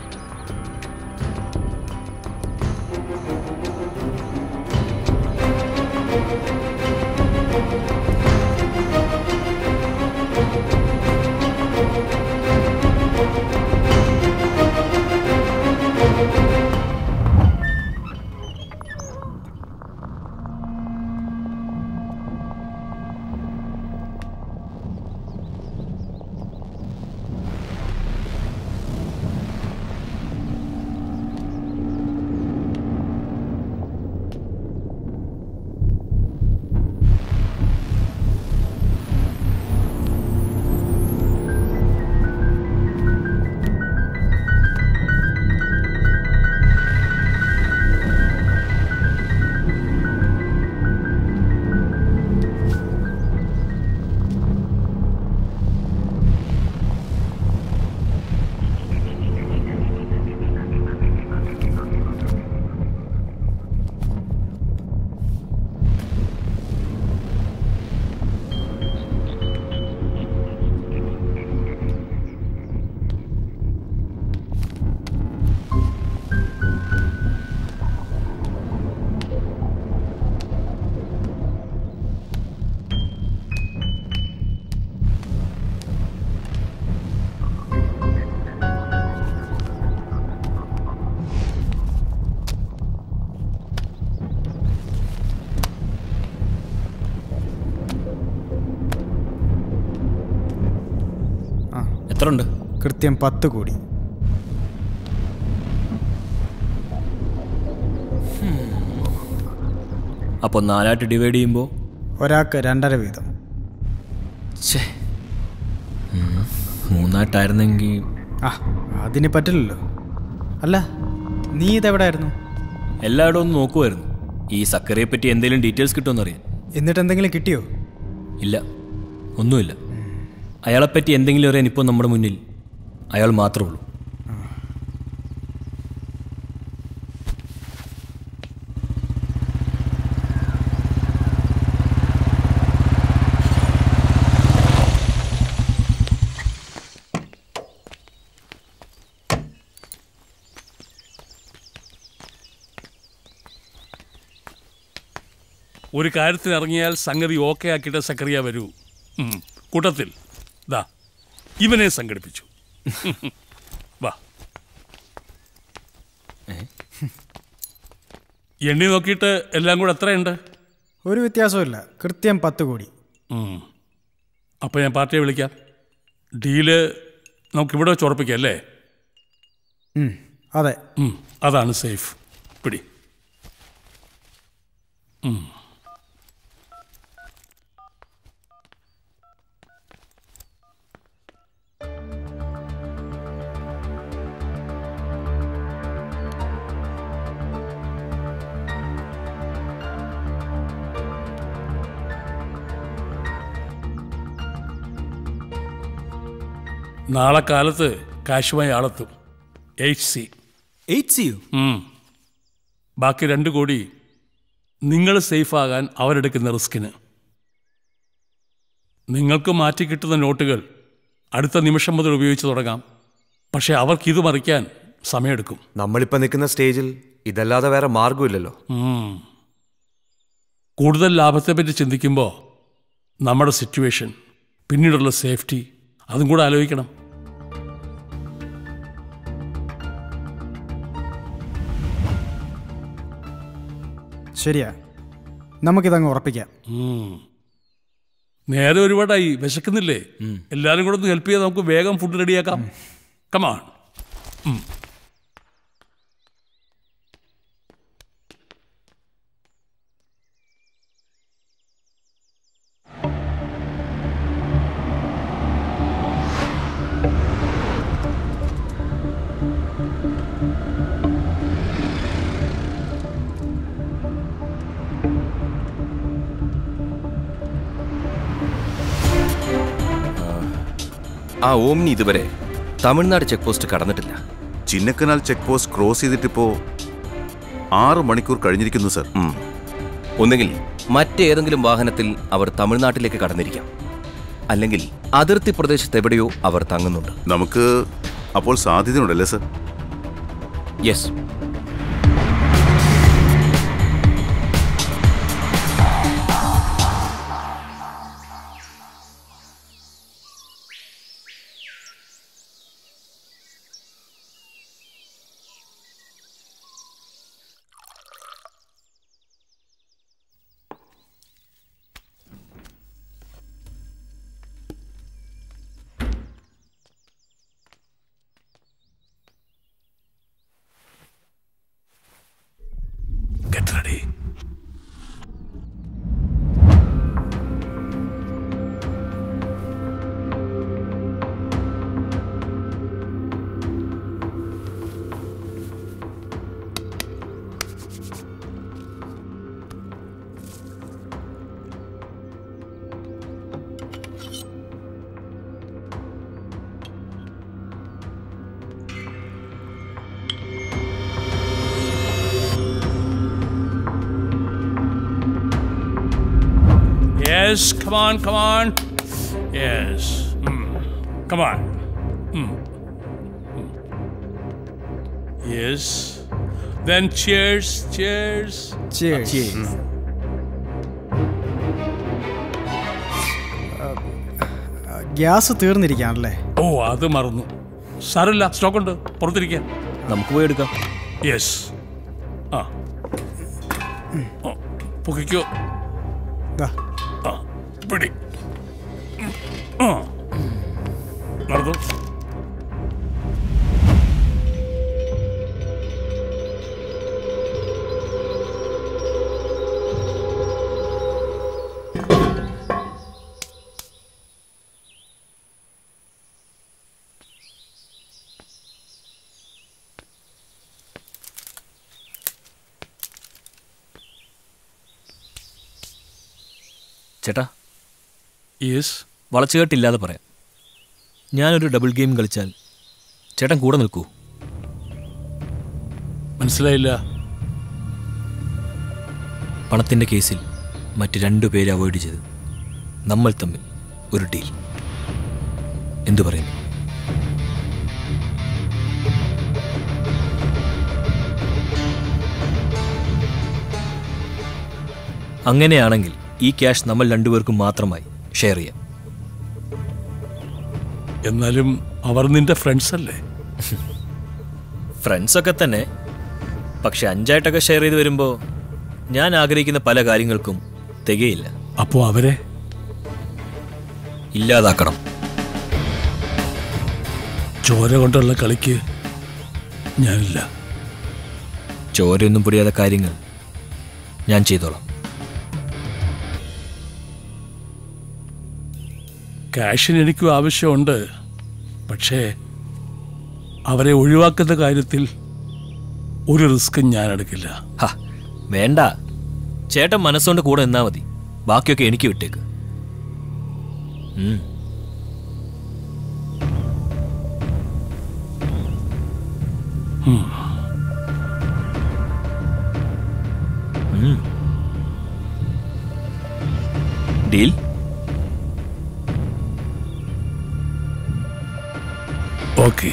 എത്ര ഉണ്ട്? കൃത്യം 10 കോടി. അപ്പോൾ 4 ഡിവൈഡ് ചെയ്യുമ്പോൾ ഒരാൾക്ക് 2.5 വീതം. 3 അതിന് പറ്റില്ലല്ലോ. അല്ല, നീ ഇതെവിടെയായിരുന്നു? എല്ലായിടവും ഒന്ന് നോക്കുമായിരുന്നു, ഈ സക്കറിയെ പറ്റി എന്തെങ്കിലും ഡീറ്റെയിൽസ് കിട്ടുമെന്നറിയാൻ. എന്നിട്ട് എന്തെങ്കിലും കിട്ടിയോ? ഇല്ല, ഒന്നുമില്ല. അയാളെപ്പറ്റി എന്തെങ്കിലും അറിയാൻ ഇപ്പോൾ നമ്മുടെ മുന്നിൽ അയാൾ മാത്രമേ ഉള്ളൂ. ഒരു കാര്യത്തിന് ഇറങ്ങിയാൽ സംഗതി ഓക്കെ ആക്കിയിട്ട് സക്കറിയ വരൂ. കൂട്ടത്തിൽ ദാ ഇവനെ സംഘടിപ്പിച്ചു. വാ, എണ്ണി നോക്കിയിട്ട് എല്ലാം കൂടെ എത്രയുണ്ട്? ഒരു വ്യത്യാസമില്ല, കൃത്യം 10 കോടി. അപ്പോൾ ഞാൻ പാർട്ടിയെ വിളിക്കാം. ഡീല് നമുക്കിവിടെ വെച്ച് ഉറപ്പിക്കാം അല്ലേ? അതെ, അതാണ് സേഫ്. പിടി. നാളെ കാലത്ത് കാശുമായി ആളെത്തും. 8C. ബാക്കി 2 കോടി നിങ്ങൾ സേഫാകാൻ അവരെടുക്കുന്ന റിസ്കിന്. നിങ്ങൾക്ക് മാറ്റി കിട്ടുന്ന നോട്ടുകൾ അടുത്ത നിമിഷം മുതൽ ഉപയോഗിച്ച് തുടങ്ങാം. പക്ഷെ അവർക്ക് ഇത് മറിക്കാൻ സമയമെടുക്കും. നമ്മളിപ്പോൾ നിൽക്കുന്ന സ്റ്റേജിൽ ഇതല്ലാതെ വേറെ മാർഗമില്ലല്ലോ. കൂടുതൽ ലാഭത്തെപ്പറ്റി ചിന്തിക്കുമ്പോൾ നമ്മുടെ സിറ്റുവേഷൻ, പിന്നീടുള്ള സേഫ്റ്റി, അതും കൂടെ ആലോചിക്കണം. ശരിയാ, നമുക്കിതങ്ങ് ഉറപ്പിക്കാം. നേരെ ഒരുപാടായി, വിശക്കുന്നില്ലേ? എല്ലാവരും കൂടെ ഒന്ന് ഹെൽപ്പ് ചെയ്യാൻ നമുക്ക് വേഗം ഫുഡ് റെഡിയാക്കാം. കമാൺ. ആ ഓംനി ഇതുവരെ തമിഴ്നാട് ചെക്ക് പോസ്റ്റ് കടന്നിട്ടില്ല. ചിന്നക്കനാൽ ചെക്ക് പോസ്റ്റ് ക്രോസ് ചെയ്തിട്ടിപ്പോ 6 മണിക്കൂർ കഴിഞ്ഞിരിക്കുന്നു സർ. ഒന്നുകിൽ മറ്റേതെങ്കിലും വാഹനത്തിൽ അവർ തമിഴ്നാട്ടിലേക്ക് കടന്നിരിക്കാം, അല്ലെങ്കിൽ അതിർത്തി പ്രദേശത്ത് എവിടെയോ അവർ തങ്ങുന്നുണ്ട്. നമുക്ക് അപ്പോൾ സാധ്യതയുണ്ടല്ലേ sir? Yes. Get ready. Yes, come on, come on. Yes. Come on. Yes. Then cheers, cheers. Cheers. Cheers. Gas തീർന്നിരിക്കാണല്ലേ? ഓ, അത് മറന്നു. സാരമില്ല, സ്റ്റോക്ക് ഉണ്ട്, പുറത്തിരിക്കാം. നമുക്ക് പോയി എടുക്കാം. യെസ്. ആ, പൊക്കിക്കോ. പിടി. നടന്നു. ചേട്ടാ, യെസ്, വളച്ചുകെട്ടില്ലാതെ പറയാം. ഞാനൊരു ഡബിൾ ഗെയിം കളിച്ചാൽ ചേട്ടൻ കൂടെ നിൽക്കൂ? മനസ്സിലായില്ല. പണത്തിൻ്റെ കേസിൽ മറ്റ് 2 പേരെ അവോയ്ഡ് ചെയ്ത് നമ്മൾ തമ്മിൽ ഒരു ഡീൽ. എന്തു പറയുന്നു? അങ്ങനെയാണെങ്കിൽ ഈ ക്യാഷ് നമ്മൾ 2 പേർക്കും മാത്രമായി ഷെയർ ചെയ്യാം. എന്നാലും അവർ നിന്റെ ഫ്രണ്ട്സ് അല്ലേ? ഫ്രണ്ട്സൊക്കെ തന്നെ. പക്ഷെ 5 ഷെയർ ചെയ്ത് വരുമ്പോൾ ഞാൻ ആഗ്രഹിക്കുന്ന പല കാര്യങ്ങൾക്കും തികയില്ല. അപ്പോ അവരെ ഇല്ലാതാക്കണം. ചോര കൊണ്ടുള്ള കളിക്ക് ഞാനില്ല. ചോരയൊന്നും പൊടിയാത്ത കാര്യങ്ങൾ ഞാൻ ചെയ്തോളാം. ക്യാഷിന് എനിക്കും ആവശ്യമുണ്ട്. പക്ഷേ അവരെ ഒഴിവാക്കുന്ന കാര്യത്തിൽ ഒരു റിസ്ക്കും ഞാൻ എടുക്കില്ല. വേണ്ട, ചേട്ടൻ മനസ്സുകൊണ്ട് കൂടെ നിന്നാ മതി. ബാക്കിയൊക്കെ എനിക്ക് വിട്ടേക്ക്. ഡീൽ? ഓക്കെ.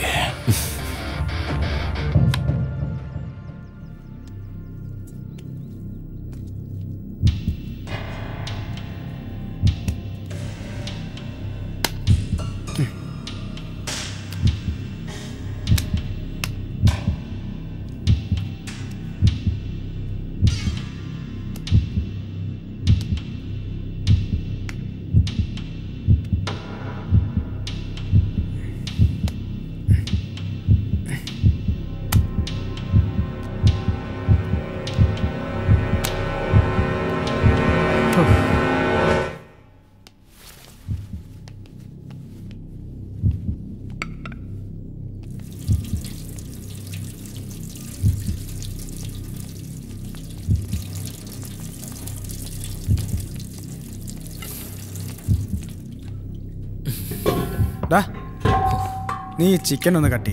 നീ ചിക്കൻ ഒന്ന് കട്ടി.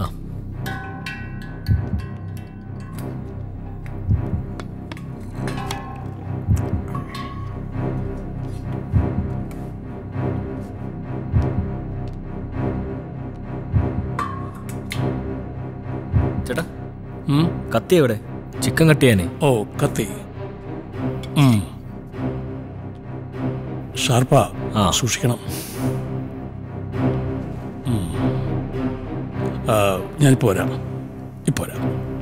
ചേട്ടാ, കത്തി എവിടെ? ചിക്കൻ കട്ടിയാനേ. ഓ, കത്തി ഷാർപ്പാ, സൂക്ഷിക്കണം. ഞാനിപ്പോ വരാം. ഇപ്പോ വരാം.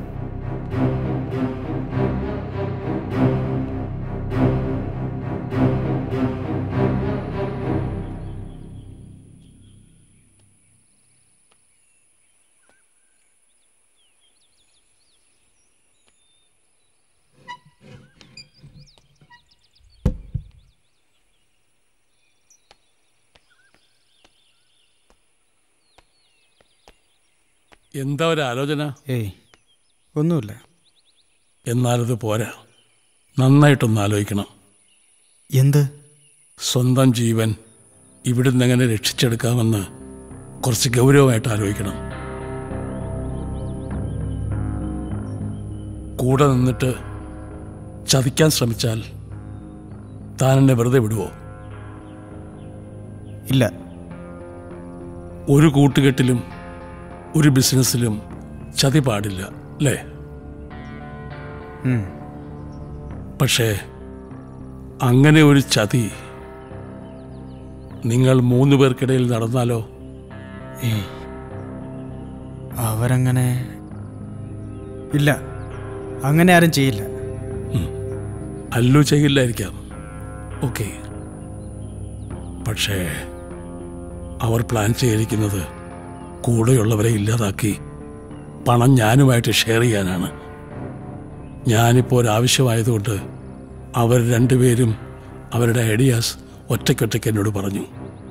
എന്താ ഒരു ആലോചന? ഏയ്, ഒന്നുമില്ല. എന്നാലത് പോരാ. നന്നായിട്ടൊന്ന് ആലോചിക്കണം. എന്ത്? സ്വന്തം ജീവൻ ഇവിടുന്ന് എങ്ങനെ രക്ഷിച്ചെടുക്കാമെന്ന് കുറച്ച് ഗൗരവമായിട്ട് ആലോചിക്കണം. കൂടെ നിന്നിട്ട് ചതിക്കാൻ ശ്രമിച്ചാൽ താൻ എന്നെ വെറുതെ വിടുവോ? ഇല്ല. ഒരു കൂട്ടുകെട്ടിലും ഒരു ബിസിനസ്സിലും ചതി പാടില്ല, അല്ലേ? പക്ഷേ അങ്ങനെ ഒരു ചതി നിങ്ങൾ 3 പേർക്കിടയിൽ നടന്നാലോ? അവരങ്ങനെ ഇല്ല, അങ്ങനെ ആരും ചെയ്യില്ല. അല്ലു ചെയ്യില്ലായിരിക്കാം, ഓക്കെ. പക്ഷേ അവർ പ്ലാൻ ചെയ്തിരിക്കുന്നത് കൂടെയുള്ളവരെ ഇല്ലാതാക്കി പണം ഞാനുമായിട്ട് ഷെയർ ചെയ്യാനാണ്. ഞാനിപ്പോൾ ഒരാവശ്യമായതുകൊണ്ട് അവർ 2 പേരും അവരുടെ ഐഡിയാസ് ഒറ്റയ്ക്കൊറ്റയ്ക്ക് എന്നോട് പറഞ്ഞു.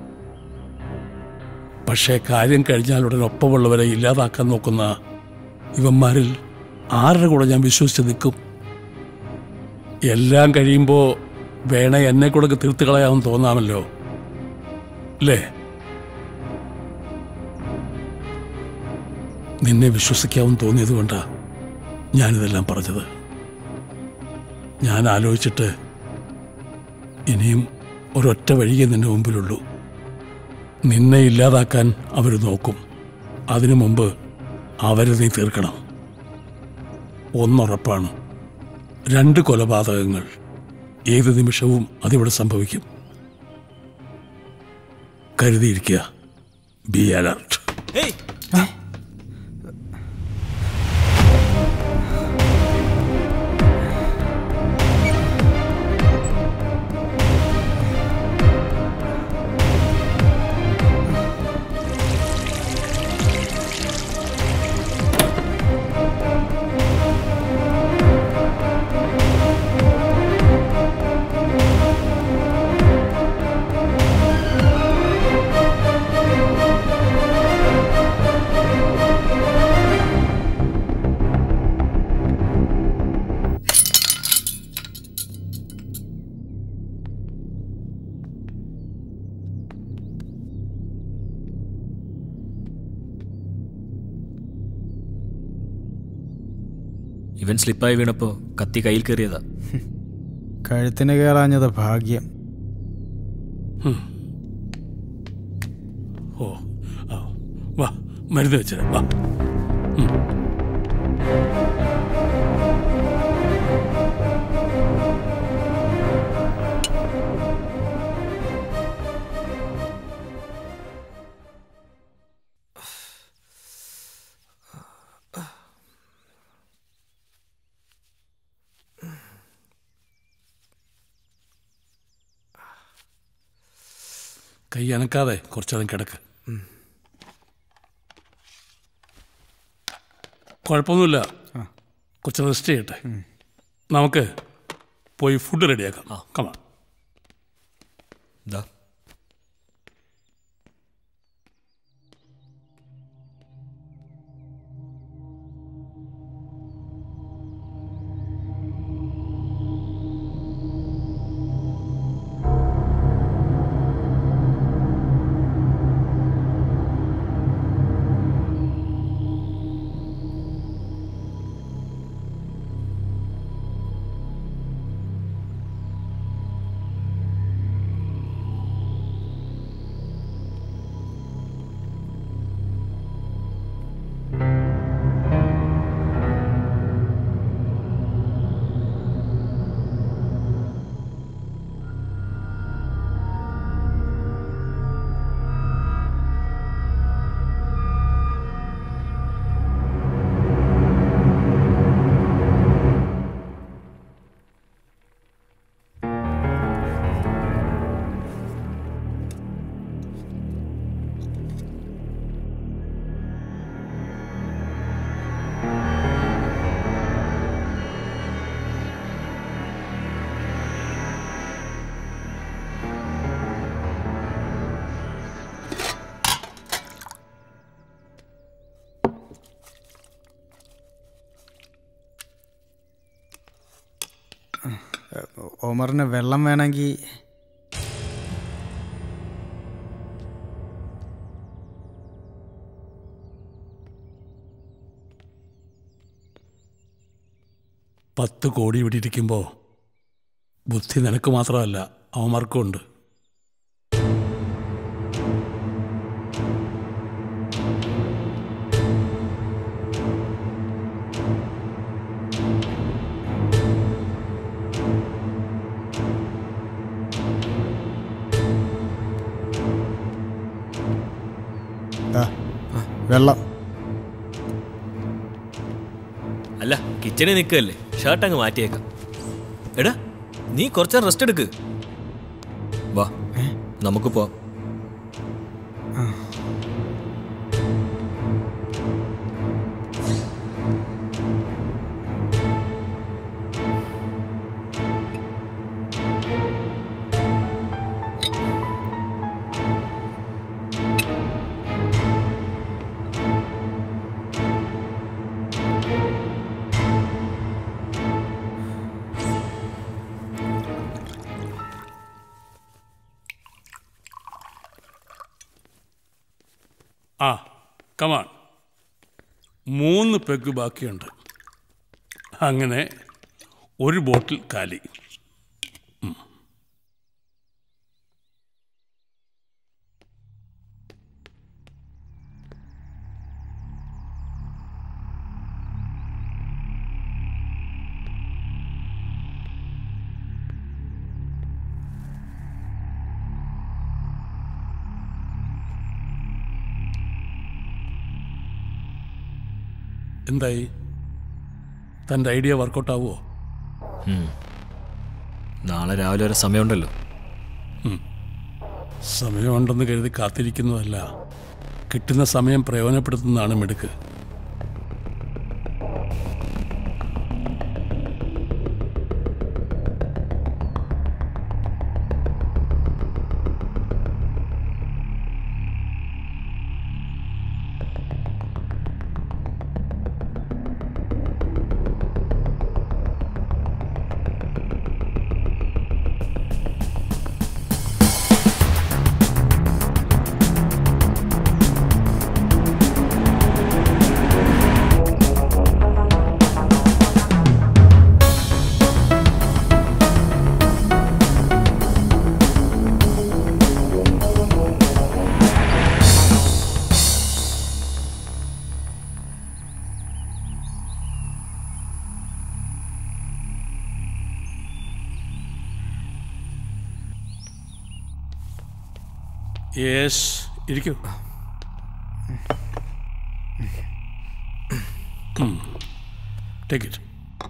പക്ഷേ കാര്യം കഴിഞ്ഞാൽ ഉടൻ ഒപ്പമുള്ളവരെ ഇല്ലാതാക്കാൻ നോക്കുന്ന ഇവന്മാരിൽ ആരുടെ കൂടെ ഞാൻ വിശ്വസിച്ച് നിൽക്കും? എല്ലാം കഴിയുമ്പോൾ വേണേ എന്നെ കൂടെ തീർത്ത് കളയാമെന്ന് തോന്നാമല്ലോ അല്ലേ? നിന്നെ വിശ്വസിക്കാമെന്ന് തോന്നിയത് കൊണ്ടാ ഞാനിതെല്ലാം പറഞ്ഞത്. ഞാൻ ആലോചിച്ചിട്ട് ഇനിയും ഒരൊറ്റ വഴിയേ നിന്റെ മുമ്പിലുള്ളൂ. നിന്നെ ഇല്ലാതാക്കാൻ അവർ നോക്കും. അതിനു മുമ്പ് അവരെ നീ തീർക്കണം. ഒന്നുറപ്പാണ്, 2 കൊലപാതകങ്ങൾ ഏത് നിമിഷവും അതിവിടെ സംഭവിക്കും. കരുതിയിരിക്കുക. Be alert. ഇവൻ സ്ലിപ്പായി വീണപ്പോ കത്തി കയ്യിൽ കയറിയതാ. കഴുത്തിന് കയറാഞ്ഞത് ഭാഗ്യം. ഓ വാ, മരുന്ന് വെച്ചേ. വാ. കൈ അനക്കാതെ കുറച്ചേരം കിടക്ക്. കുഴപ്പമൊന്നുമില്ല, കുറച്ച് റെസ്റ്റ് ചെയ്യട്ടെ. നമുക്ക് പോയി ഫുഡ് റെഡിയാക്കാം. കമാ. ഒമറിന് വെള്ളം വേണമെങ്കിൽ $10 കോടി ഇവിടെ ഇരിക്കുമ്പോൾ ബുദ്ധി നിനക്ക് മാത്രമല്ല അവന്മാർക്കും ഉണ്ട്. വെള്ളം അല്ല, കിച്ചണിൽ നിൽക്കല്ലേ, ഷർട്ട് അങ്ങ് മാറ്റിയേക്കാം. എടാ, നീ കുറച്ച് റെസ്റ്റ് എടുക്ക്. വാ, നമുക്ക് പോവാം. ആ കമാൺ 3 പെഗ് ബാക്കിയുണ്ട്. അങ്ങനെ ഒരു ബോട്ടിൽ കാലി. എന്തായി? തൻ്റെ ഐഡിയ വർക്കൗട്ട് ആവുമോ? നാളെ രാവിലെ വരെ സമയമുണ്ടല്ലോ. സമയമുണ്ടെന്ന് കരുതി കാത്തിരിക്കുന്നതല്ല, കിട്ടുന്ന സമയം പ്രയോജനപ്പെടുത്തുന്നതാണ് മിടുക്ക്. യെസ്, ഇരിക്കൂ. Take it.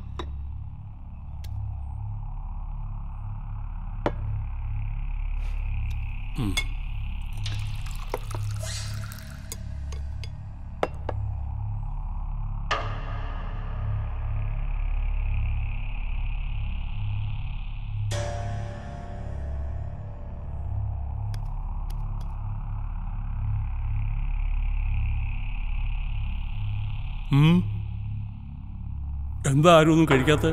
എന്താ ആരും ഒന്നും കഴിക്കാത്ത?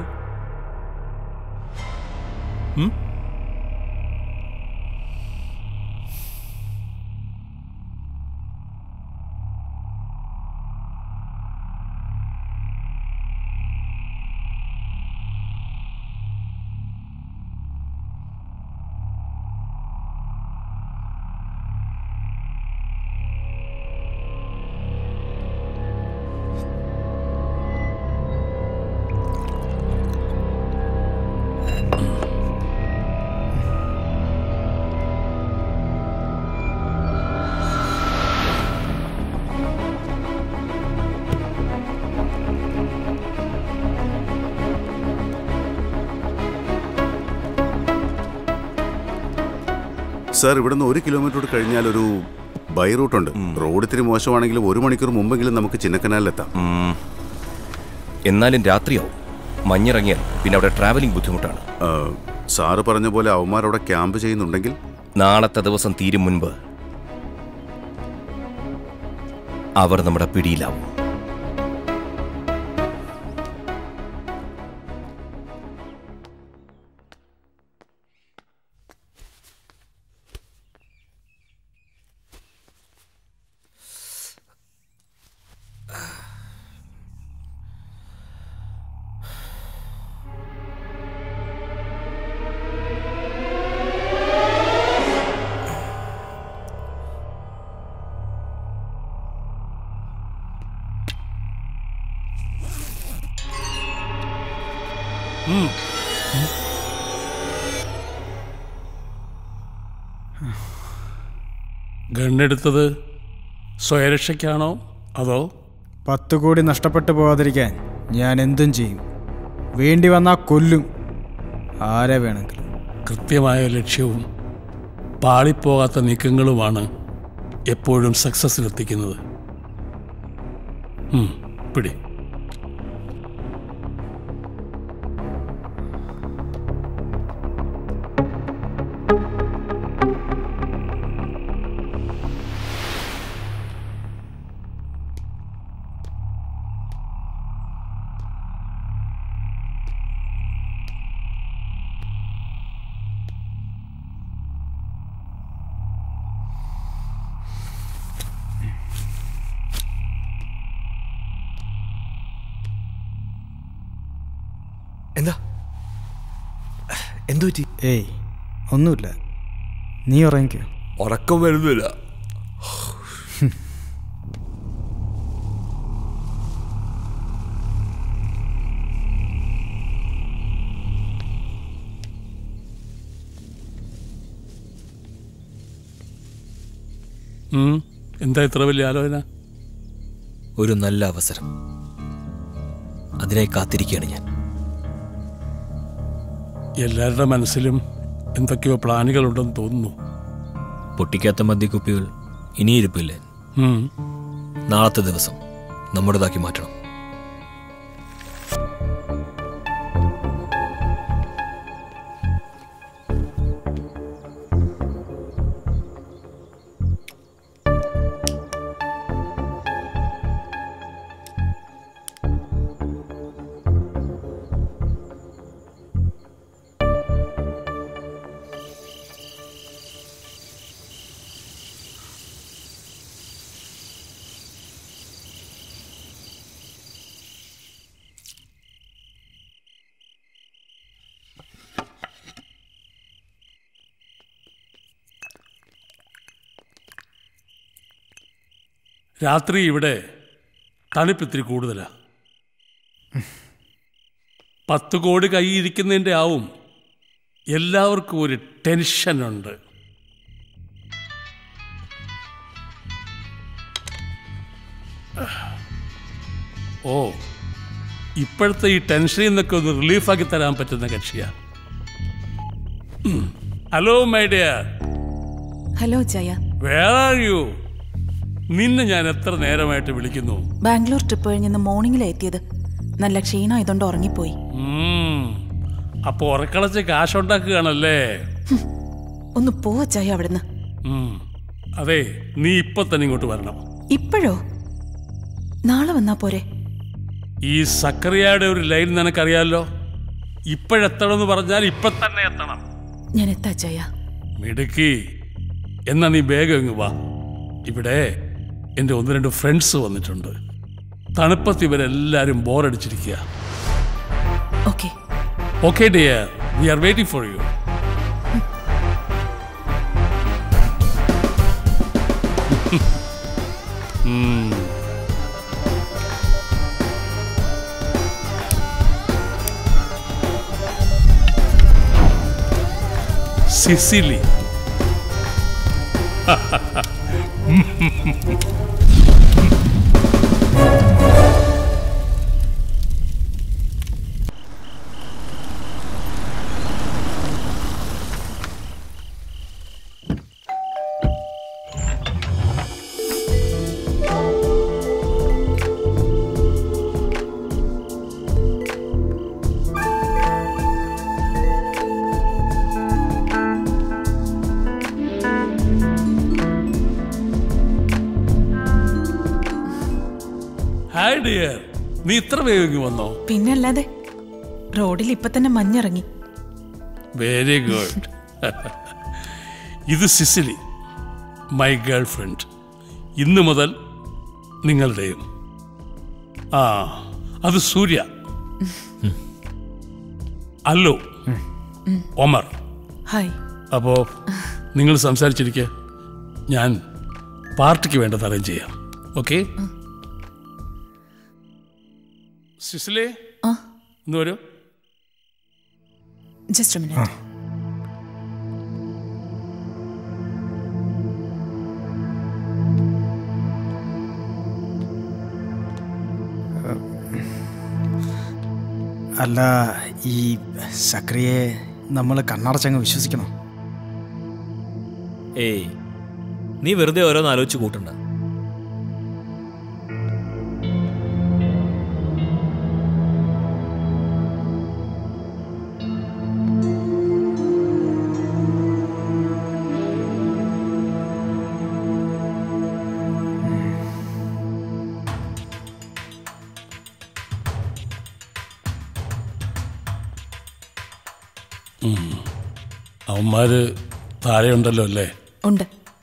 സാർ, ഇവിടുന്ന് 1 കിലോമീറ്റർ കഴിഞ്ഞാൽ ഒരു ബൈ റൂട്ടുണ്ട്. റോഡ് ഇത്തിരി മോശമാണെങ്കിലും 1 മണിക്കൂർ മുമ്പെങ്കിലും നമുക്ക് ചിന്നക്കനാലിലെത്താം. എന്നാലും രാത്രിയാവും. മഞ്ഞിറങ്ങിയാൽ പിന്നെ അവിടെ ട്രാവലിംഗ് ബുദ്ധിമുട്ടാണ്. സാറ് പറഞ്ഞ പോലെ അവന്മാർ അവിടെ ക്യാമ്പ് ചെയ്യുന്നുണ്ടെങ്കിൽ നാളത്തെ ദിവസം തീരും മുൻപ് അവർ നമ്മുടെ പിടിയിലാവും. ഗണ്ണെടുത്തത് സ്വയരക്ഷയ്ക്കാണോ അതോ? 10 കോടി നഷ്ടപ്പെട്ടു പോകാതിരിക്കാൻ ഞാൻ എന്തും ചെയ്യും. വേണ്ടി വന്നാൽ കൊല്ലും, ആരെ വേണമെങ്കിലും. കൃത്യമായ ലക്ഷ്യവും പാളിപ്പോകാത്ത നീക്കങ്ങളുമാണ് എപ്പോഴും സക്സസ്സിലെത്തിക്കുന്നത്. പിടി. എന്തു പറ്റി? ഏയ് ഒന്നുമില്ല, നീ ഉറങ്ങിക്കോ. ഉറക്കം വരുന്നില്ല. എന്താ ഇത്ര വലിയ ആലോചന? ഒരു നല്ല അവസരം, അതിനായി കാത്തിരിക്കുകയാണ് ഞാൻ. എല്ലാവരുടെ മനസ്സിലും എന്തൊക്കെയോ പ്ലാനുകളുണ്ടെന്ന് തോന്നുന്നു. പൊട്ടിക്കാത്ത മദ്യക്കുപ്പികൾ ഇനിയിരിപ്പില്ലേ? നാളത്തെ ദിവസം നമ്മുടേതാക്കി മാറ്റണം. രാത്രി ഇവിടെ തണുപ്പിത്തിരി കൂടുതലാ. 10 കോടി കൈയിരിക്കുന്നതിൻ്റെ ആവും എല്ലാവർക്കും ഒരു ടെൻഷനുണ്ട്. ഓ, ഇപ്പോഴത്തെ ഈ ടെൻഷനിൽ നിന്നൊക്കെ ഒന്ന് റിലീഫാക്കി തരാൻ പറ്റുന്ന കക്ഷിയാ. Hello my dear. Hello Jaya. Where are you? നിന്നെ ഞാൻ എത്ര നേരമായിട്ട് വിളിക്കുന്നു. ബാംഗ്ലൂർ ട്രിപ്പ് കഴിഞ്ഞ് മോർണിംഗിലാണ് എത്തിയത്. നല്ല ക്ഷീണമായതുകൊണ്ട് ഉറങ്ങിപ്പോയി. അപ്പൊ ഉറക്കളച്ച് കാശുണ്ടാക്കുകയാണല്ലേ? ഒന്ന് പോവാ ജയ അവിടുന്ന്. അതെ, നീ ഇപ്പൊ തന്നെ ഇങ്ങോട്ട് വരണം. ഇപ്പോഴോ? നാളെ വന്നാ പോരെ? ഈ സക്കറിയയുടെ ഒരു ലൈൻ നിനക്കറിയാലോ. ഇപ്പോഴെത്തണമെന്ന് പറഞ്ഞാൽ ഇപ്പൊ തന്നെ എത്തണം. ഞാൻ എത്താ ജയ. മിടുക്കി. എന്നാ നീ വേഗം ഇങ്ങ് വാ. ഇവിടെ എൻ്റെ 1-2 ഫ്രണ്ട്സ് വന്നിട്ടുണ്ട്. തണുപ്പത്ത് ഇവരെല്ലാരും ബോറടിച്ചിരിക്കുക. Okay okay dear, we are waiting for you. Cecily. Hi dear, നീ ഇത്ര വേഗം വന്നോ? പിന്നല്ലാതെ, റോഡിൽ ഇപ്പൊ തന്നെ മഞ്ഞിറങ്ങി. Very good. ഇത് സിസിലി, മൈ ഗേൾ ഫ്രണ്ട്. ഇന്നു മുതൽ നിങ്ങളുടെയും. അത് സൂര്യ. അല്ലോ, ഒമർ. ഹായ്. അപ്പോ നിങ്ങൾ സംസാരിച്ചിരിക്കെ, ഞാൻ പാർട്ടിക്ക് വേണ്ടത് അറേഞ്ച് ചെയ്യാം. ഓക്കെ? സിസിലി, ഒന്ന് വരൂ. Just a minute. അല്ല, ഈ സക്രിയെ നമ്മൾ കണ്ണടച്ചങ്ങ് വിശ്വസിക്കണോ? ഏയ്, നീ വെറുതെ ഓരോന്ന് ആലോചിച്ച് കൂട്ടണ്ട. അവന്മാര് താഴെയുണ്ടല്ലോ അല്ലേ? ഉണ്ട്.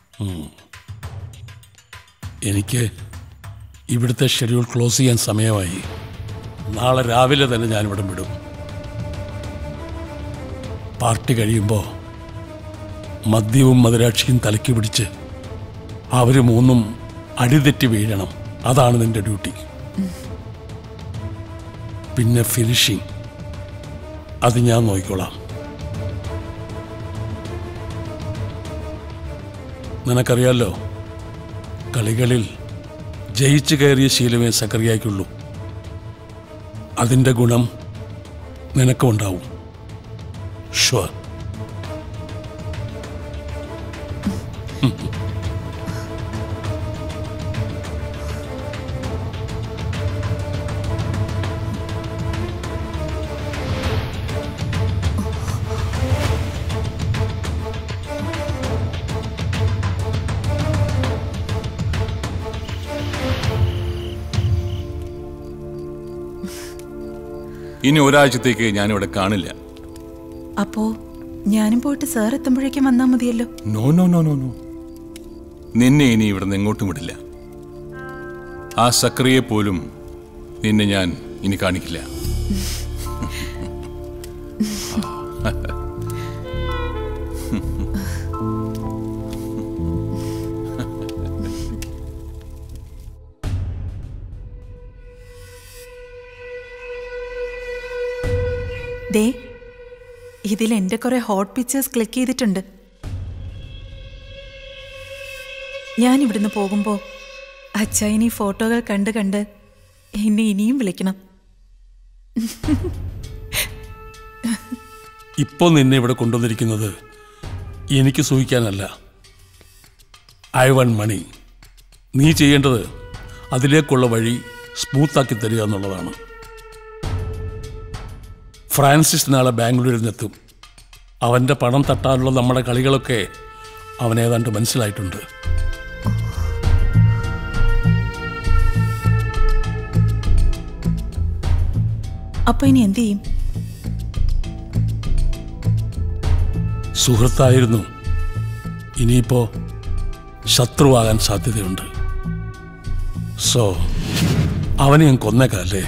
എനിക്ക് ഇവിടുത്തെ ഷെഡ്യൂൾ ക്ലോസ് ചെയ്യാൻ സമയമായി. നാളെ രാവിലെ തന്നെ ഞാനിവിടെ വിടും. പാർട്ടി കഴിയുമ്പോൾ മദ്യവും മധുരാക്ഷിയും തലയ്ക്ക് പിടിച്ച് അവർ മൂന്നും അടിതെറ്റി വീഴണം. അതാണ് നിന്റെ ഡ്യൂട്ടി. പിന്നെ ഫിനിഷിങ് അത് ഞാൻ നോക്കിക്കോളാം. നിനക്കറിയാലോ, കളികളിൽ ജയിച്ചു കയറിയ ശീലമേ സക്കറിയായ്ക്കുള്ളൂ. അതിൻ്റെ ഗുണം നിനക്കും ഉണ്ടാവും. ഷുവർ. ഇനി ഒരാഴ്ചത്തേക്ക് ഞാനിവിടെ കാണില്ല. അപ്പോ ഞാനും പോയിട്ട് സാർ എത്തുമ്പോഴേക്കും വന്നാൽ മതിയല്ലോ. No no no no no, നിന്നെ ഇനി ഇവിടുന്ന് എങ്ങോട്ടും വിടില്ല. ആ സക്രിയെ പോലും നിന്നെ ഞാൻ ഇനി കാണിക്കില്ല. ദേ, ഇതിൽ എൻ്റെ കുറെ ഹോട്ട് പിക്ചേഴ്സ് ക്ലിക്ക് ചെയ്തിട്ടുണ്ട്. ഞാൻ ഇവിടുന്ന് പോകുമ്പോൾ അച്ഛാ ഇനി ഫോട്ടോകൾ കണ്ട് കണ്ട് എന്നെ ഇനിയും വിളിക്കണം. ഇപ്പോൾ നിന്നെ ഇവിടെ കൊണ്ടുവന്നിരിക്കുന്നത് എനിക്ക് സൂഹിക്കാനല്ല. ഐ വാണ്ട് മണി. നീ ചെയ്യേണ്ടത് അതിലേക്കുള്ള വഴി സ്മൂത്താക്കി തരിക എന്നുള്ളതാണ്. ഫ്രാൻസിസ് നാളെ ബാംഗ്ലൂരിൽ നിന്നെത്തും. അവൻ്റെ പണം തട്ടാനുള്ള നമ്മുടെ കളികളൊക്കെ അവനേതാണ്ട് മനസ്സിലായിട്ടുണ്ട്. അപ്പൊ ഇനി എന്ത് ചെയ്യും? സുഹൃത്തായിരുന്നു, ഇനിയിപ്പോ ശത്രുവാകാൻ സാധ്യതയുണ്ട്. സോ അവനെ ഞാൻ കൊന്നേക്കല്ലേ.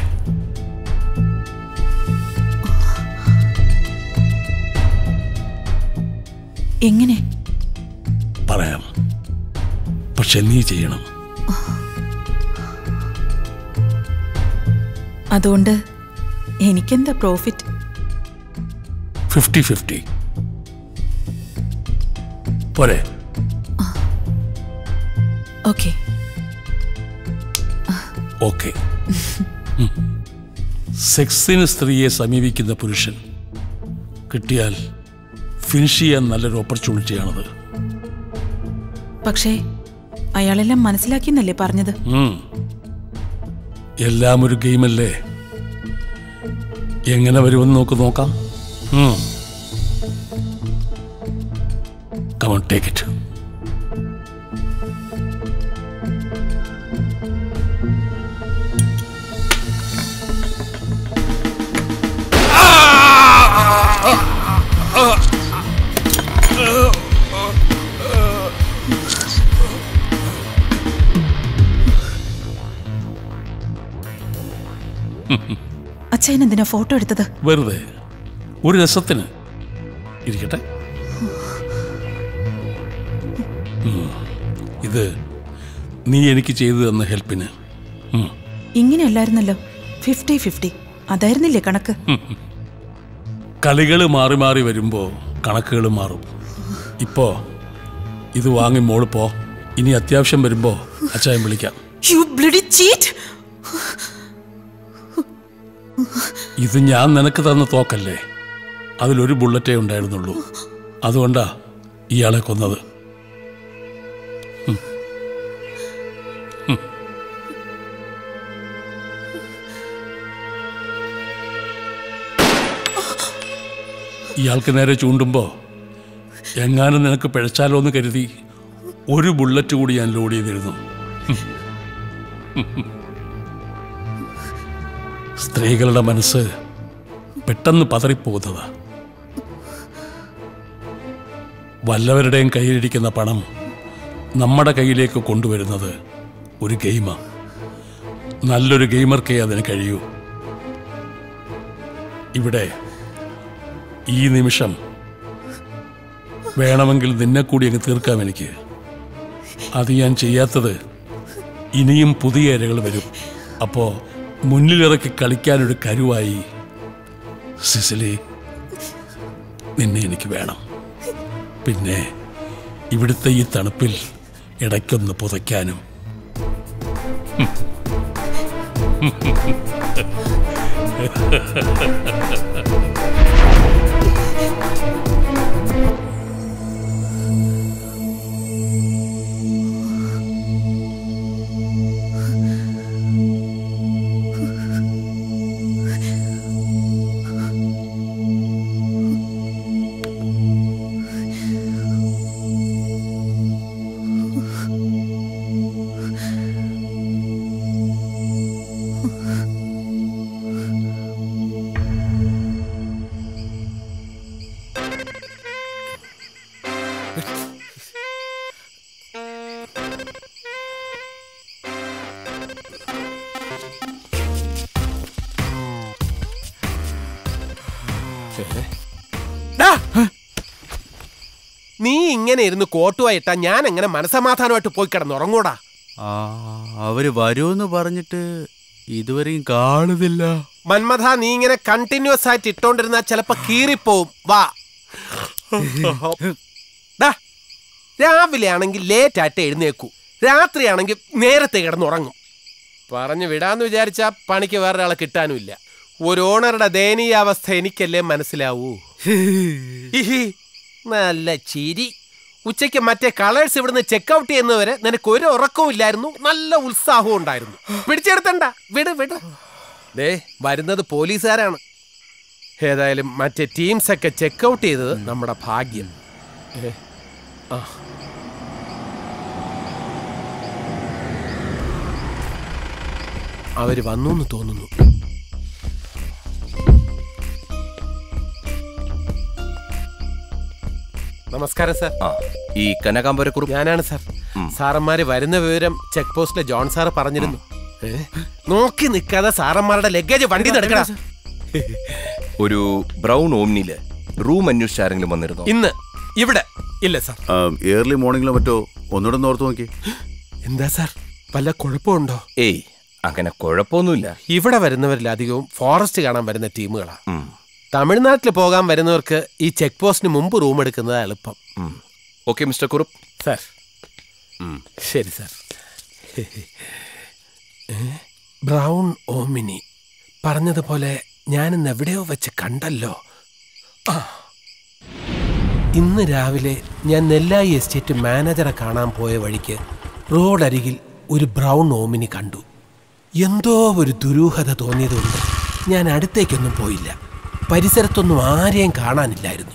എങ്ങനെ പറയാം, പക്ഷെ നീ ചെയ്യണം. അതുകൊണ്ട് എനിക്കെന്താ പ്രോഫിറ്റ്? 50-50 പോരെ? Okay okay. സെക്സിന് സ്ത്രീയെ സമീപിക്കുന്ന പുരുഷൻ കിട്ടിയാൽ ഫിനിഷ് ചെയ്യാൻ നല്ലൊരു ഓപ്പർച്യൂണിറ്റിയാണത്. പക്ഷേ അയാളെല്ലാം മനസ്സിലാക്കിയെന്നല്ലേ പറഞ്ഞത്? എല്ലാം ഒരു ഗെയിമല്ലേ, എങ്ങനെ വരുമെന്ന് നോക്കാം. Come on, take it. അച്ഛൻ എന്തിനാ ഫോട്ടോ എടുത്തത്? വെറുതെ ഒരു രസത്തിന്. ഇരിക്കട്ടെ. ഇത് നീ എനിക്ക് ചെയ്തു തന്ന ഹെൽപ്പിന്. ഇങ്ങനെയല്ലായിരുന്നല്ലോ, 50-50 അതായിരുന്നില്ലേ കണക്ക്? കളികൾ മാറി മാറി വരുമ്പോ കണക്കുകൾ മാറും. ഇപ്പോ ഇത് വാങ്ങി മോള് പോ. ഇനി അത്യാവശ്യം വരുമ്പോ അച്ചായൻ വിളിക്കാം. You bloody cheat! ഇത് ഞാൻ നിനക്ക് തന്ന തോക്കല്ലേ, അതിലൊരു ബുള്ളറ്റേ ഉണ്ടായിരുന്നുള്ളൂ. അതുകൊണ്ടാ ഇയാളെ കൊന്നത്. ഇയാൾക്ക് നേരെ ചൂണ്ടുമ്പോ എങ്ങാനും നിനക്ക് പിഴച്ചാലോ എന്ന് കരുതി ഒരു ബുള്ളറ്റ് കൂടി ഞാൻ ലോഡ് ചെയ്തിരുന്നു. സ്ത്രീകളുടെ മനസ്സ് പെട്ടെന്ന് പതറിപ്പോകുന്നതാ. വല്ലവരുടെയും കയ്യിലിരിക്കുന്ന പണം നമ്മുടെ കയ്യിലേക്ക് കൊണ്ടുവരുന്നത് ഒരു ഗെയിമാണ്. നല്ലൊരു ഗെയിമർക്കേ അതിന് കഴിയൂ. ഇവിടെ ഈ നിമിഷം വേണമെങ്കിൽ നിന്നെ കൂടി അങ്ങ് തീർക്കാം എനിക്ക്. അത് ഞാൻ ചെയ്യാത്തത് ഇനിയും പുതിയ ഇരകൾ വരും. അപ്പോ മുന്നിലിറക്കി കളിക്കാനൊരു കരുവായി സിസിലി നിന്നെ എനിക്ക് വേണം. പിന്നെ ഇവിടുത്തെ ഈ തണുപ്പിൽ ഇടയ്ക്കൊന്ന് പുതയ്ക്കാനും. നീ ഇങ്ങനെ ഇരുന്ന് കോട്ടുമായിട്ടാ ഞാൻ എങ്ങനെ മനസമാധാനമായിട്ട് പോയി കിടന്നുറങ്ങൂടാ? അവര് വരുമെന്ന് പറഞ്ഞിട്ട് ഇതുവരെയും കാണുന്നില്ല. മന്മഥ, നീ ഇങ്ങനെ കണ്ടിന്യൂസ് ആയിട്ട് ഇട്ടോണ്ടിരുന്നാ ചിലപ്പോ കീറിപ്പോവും. വാ. രാവിലെ ആണെങ്കിൽ ലേറ്റ് ആയിട്ട് എഴുന്നേക്കൂ, രാത്രിയാണെങ്കിൽ നേരത്തെ കിടന്നുറങ്ങും. പറഞ്ഞു വിടാന്ന് വിചാരിച്ചാ പണിക്ക് വേറൊരാളെ കിട്ടാനുമില്ല. ഒരു ഓണറുടെ ദയനീയാവസ്ഥ എനിക്കല്ലേ മനസ്സിലാവൂ. നല്ല ചിരി. ഉച്ചയ്ക്ക് മറ്റേ കളേഴ്സ് ഇവിടുന്ന് ചെക്കൗട്ട് ചെയ്യുന്നവരെ നിനക്ക് ഒരു ഉറക്കവും ഇല്ലായിരുന്നു, നല്ല ഉത്സാഹവും ഉണ്ടായിരുന്നു. പിടിച്ചെടുത്തണ്ട, വിട് വിട്. ദേ വരുന്നത് പോലീസുകാരാണ്. ഏതായാലും മറ്റേ ടീംസ് ഒക്കെ ചെക്കൗട്ട് ചെയ്തത് നമ്മുടെ ഭാഗ്യം. അവര് വന്നു എന്ന് തോന്നുന്നു. നമസ്കാരം സാർ. ഈ കനകാംബരക്കുറിപ്പ് ഞാനാണ് സാർ. സാറന്മാര് വരുന്ന വിവരം ചെക്ക് പോസ്റ്റിലെ ജോൺ സാർ പറഞ്ഞിരുന്നു. നോക്കി നിൽക്കാതെ സാറന്മാരുടെ ലഗേജ് വണ്ടി നടക്കണ. ഒരു ബ്രൗൺ ഓംനിയില് റൂം അന്വേഷിച്ച് ആരെങ്കിലും വന്നിരുന്നോ? ഇന്ന് ഇവിടെ ഇല്ല സാർ. ഏർലി മോർണിംഗിലോ മറ്റോ ഒന്നുകൂടെ ഓർത്ത് നോക്കി. എന്താ സാർ, വല്ല കുഴപ്പമുണ്ടോ? ഏയ്, അങ്ങനെ കുഴപ്പമൊന്നുമില്ല. ഇവിടെ വരുന്നവരിലധികവും ഫോറസ്റ്റ് കാണാൻ വരുന്ന ടീമുകളാ. തമിഴ്നാട്ടിൽ പോകാൻ വരുന്നവർക്ക് ഈ ചെക്ക് പോസ്റ്റിന് മുമ്പ് റൂം എടുക്കുന്നത് എളുപ്പം. Okay mister Kurup. സാർ ശരി സാർ. ബ്രൗൺ ഓമിനി പറഞ്ഞതുപോലെ ഞാനിന്ന് എവിടെയോ വെച്ച് കണ്ടല്ലോ. ഇന്ന് രാവിലെ ഞാൻ നെല്ലായി എസ്റ്റേറ്റ് മാനേജറെ കാണാൻ പോയ വഴിക്ക് റോഡരികിൽ ഒരു ബ്രൗൺ ഓമിനി കണ്ടു. എന്തോ ഒരു ദുരൂഹത തോന്നിയതുകൊണ്ട് ഞാൻ അടുത്തേക്കൊന്നും പോയില്ല. പരിസരത്തൊന്നും ആരെയും കാണാനില്ലായിരുന്നു.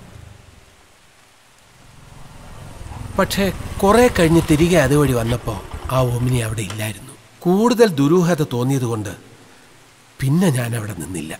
പക്ഷേ കുറെ കഴിഞ്ഞ് തിരികെ അതുവഴി വന്നപ്പോൾ ആ ഓമിനി അവിടെ ഇല്ലായിരുന്നു. കൂടുതൽ ദുരൂഹത തോന്നിയതുകൊണ്ട് പിന്നെ ഞാൻ അവിടെ നിന്നില്ല.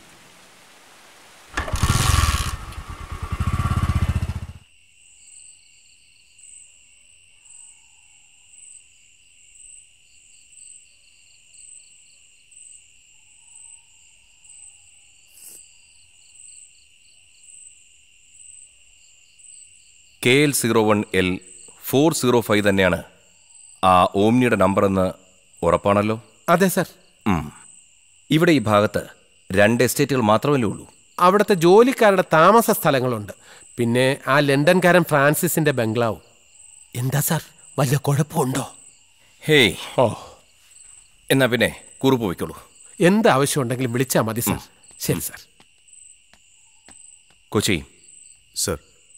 KL01L 405 തന്നെയാണ് ആ ഓംനിയുടെ നമ്പർ എന്ന് ഉറപ്പാണല്ലോ? അതെ സർ. ഇവിടെ ഈ ഭാഗത്ത് 2 എസ്റ്റേറ്റുകൾ മാത്രമല്ലേ ഉള്ളൂ? അവിടുത്തെ ജോലിക്കാരുടെ താമസ സ്ഥലങ്ങളുണ്ട്. പിന്നെ ആ ലണ്ടൻകാരൻ ഫ്രാൻസിസിന്റെ ബംഗ്ലാവും. എന്താ സാർ, വല്ല കുഴപ്പമുണ്ടോ? ഹേയ്, എന്നാ പിന്നെ കുറിപ്പ് വയ്ക്കുള്ളൂ. എന്ത് ആവശ്യമുണ്ടെങ്കിലും വിളിച്ചാൽ മതി സാർ. ശരി സാർ. കൊച്ചി സർ,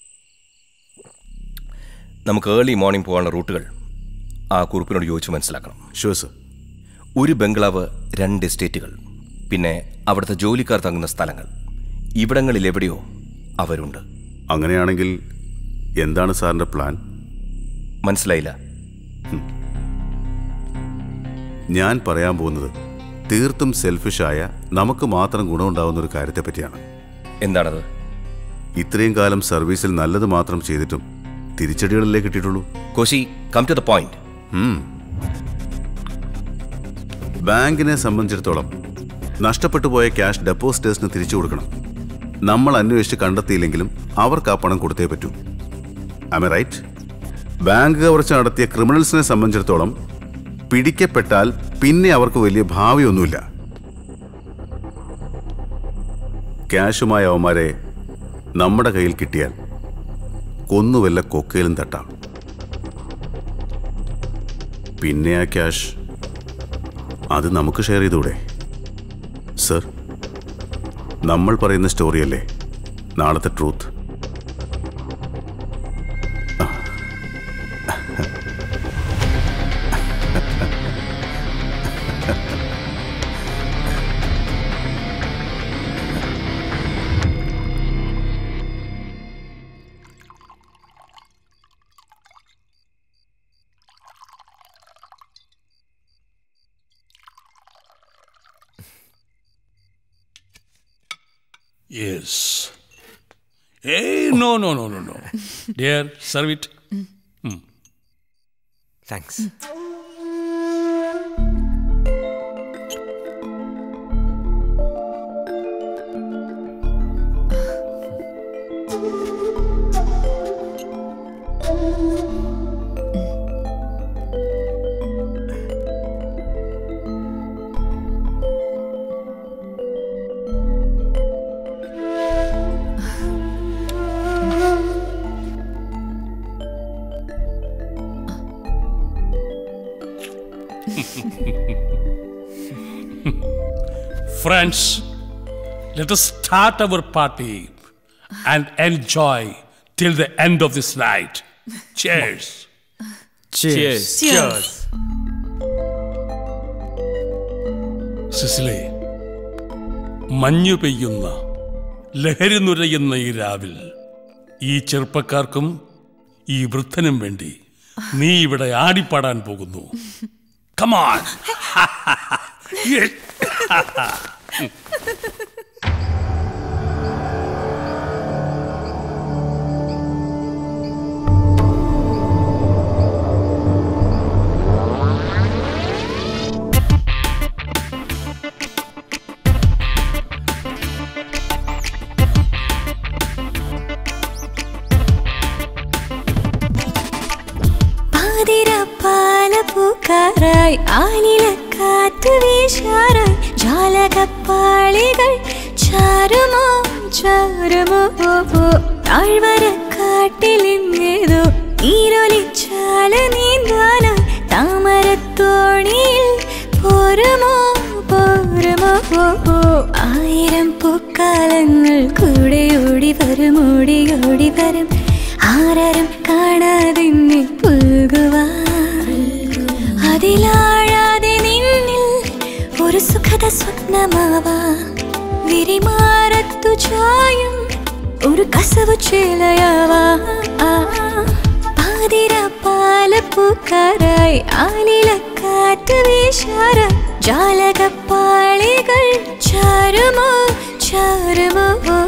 നമുക്ക് ഏർലി മോർണിംഗ് പോകാനുള്ള റൂട്ടുകൾ ആ കുറിപ്പിനോട് ചോദിച്ച് മനസ്സിലാക്കണം. Sure sir. ഒരു ബംഗ്ലാവ്, 2 എസ്റ്റേറ്റുകൾ, പിന്നെ അവിടുത്തെ ജോലിക്കാർ തങ്ങുന്ന സ്ഥലങ്ങൾ, ഇവിടങ്ങളിൽ എവിടെയോ അവരുണ്ട്. അങ്ങനെയാണെങ്കിൽ എന്താണ് സാറിന്റെ പ്ലാൻ? മനസ്സിലായില്ല. ഞാൻ പറയാൻ പോകുന്നത് തീർത്തും സെൽഫിഷായ നമുക്ക് മാത്രം ഗുണമുണ്ടാവുന്ന ഒരു കാര്യത്തെ പറ്റിയാണ്. എന്താണത്? ഇത്രയും കാലം സർവീസിൽ നല്ലത് മാത്രം ചെയ്തിട്ടും തിരിച്ചടികളിലേ കിട്ടിയിട്ടുള്ളൂ. Koshy, come to the point. ബാങ്കിനെ സംബന്ധിച്ചിടത്തോളം നഷ്ടപ്പെട്ടു പോയ ക്യാഷ് ഡെപ്പോസിറ്റേഴ്സിന് തിരിച്ചു കൊടുക്കണം. നമ്മൾ അന്വേഷിച്ച് കണ്ടെത്തിയില്ലെങ്കിലും അവർക്ക് ആ പണം കൊടുത്തേ പറ്റൂ. I right? ബാങ്ക് കവർച്ച നടത്തിയ ക്രിമിനൽസിനെ സംബന്ധിച്ചിടത്തോളം പിടിക്കപ്പെട്ടാൽ പിന്നെ അവർക്ക് വലിയ ഭാവിയൊന്നുമില്ല. ക്യാഷുമായ അവന്മാരെ നമ്മുടെ കയ്യിൽ കിട്ടിയാൽ കൊന്നുവല്ല കൊക്കയിലും തട്ടാം. പിന്നെ ആ ക്യാഷ് അത് നമുക്ക് ഷെയർ ചെയ്തൂടെ? സർ, നമ്മൾ പറയുന്ന സ്റ്റോറിയല്ലേ നാളത്തെ truth. Yes. Hey, no. Dear, serve it. Thanks. Friends, let us start our party and enjoy till the end of this night. Cheers. Cheers. Cheers. Cecily, മഞ്ഞു പെയ്യുന്ന ലഹരി നുരയുന്ന ഈ രാവിൽ ഈ ചെറുപ്പക്കാർക്കും ഈ വൃദ്ധനും വേണ്ടി നീ ഇവിടെ ആടിപ്പാടാൻ പോകുന്നു. Come on. പൂക്കാറായി ആലിലക്കാറ്റ് വീശാറായി ജാലകപ്പാളികൾ ചാരുമോ ചാരുമോ താഴ്വരക്കാട്ടിലിങ്ങേതോ ഈരൊലിച്ചാല നീന്താനായി താമരത്തോണിയിൽ പോരുമോ പോരുമോ ആയിരം പൂക്കാലങ്ങൾ കൂടെ ഓടി വരും ഓടി ഓടി വരും ആരും കാണാതെ പുൽകുവാ അതിലാഴാതെ നിന്നിൽ ഒരു സുഖദ സ്വപ്നമാവാ വിരിമാറത്തു ചായും ഒരു കസവു ചേലയാവാ പാതിരപ്പാലപ്പൂക്കാരായി ആലിലക്കാറ്റ് വീശാറായി ജാലകപ്പാളികൾ ചാരുമോ ചാരുമോ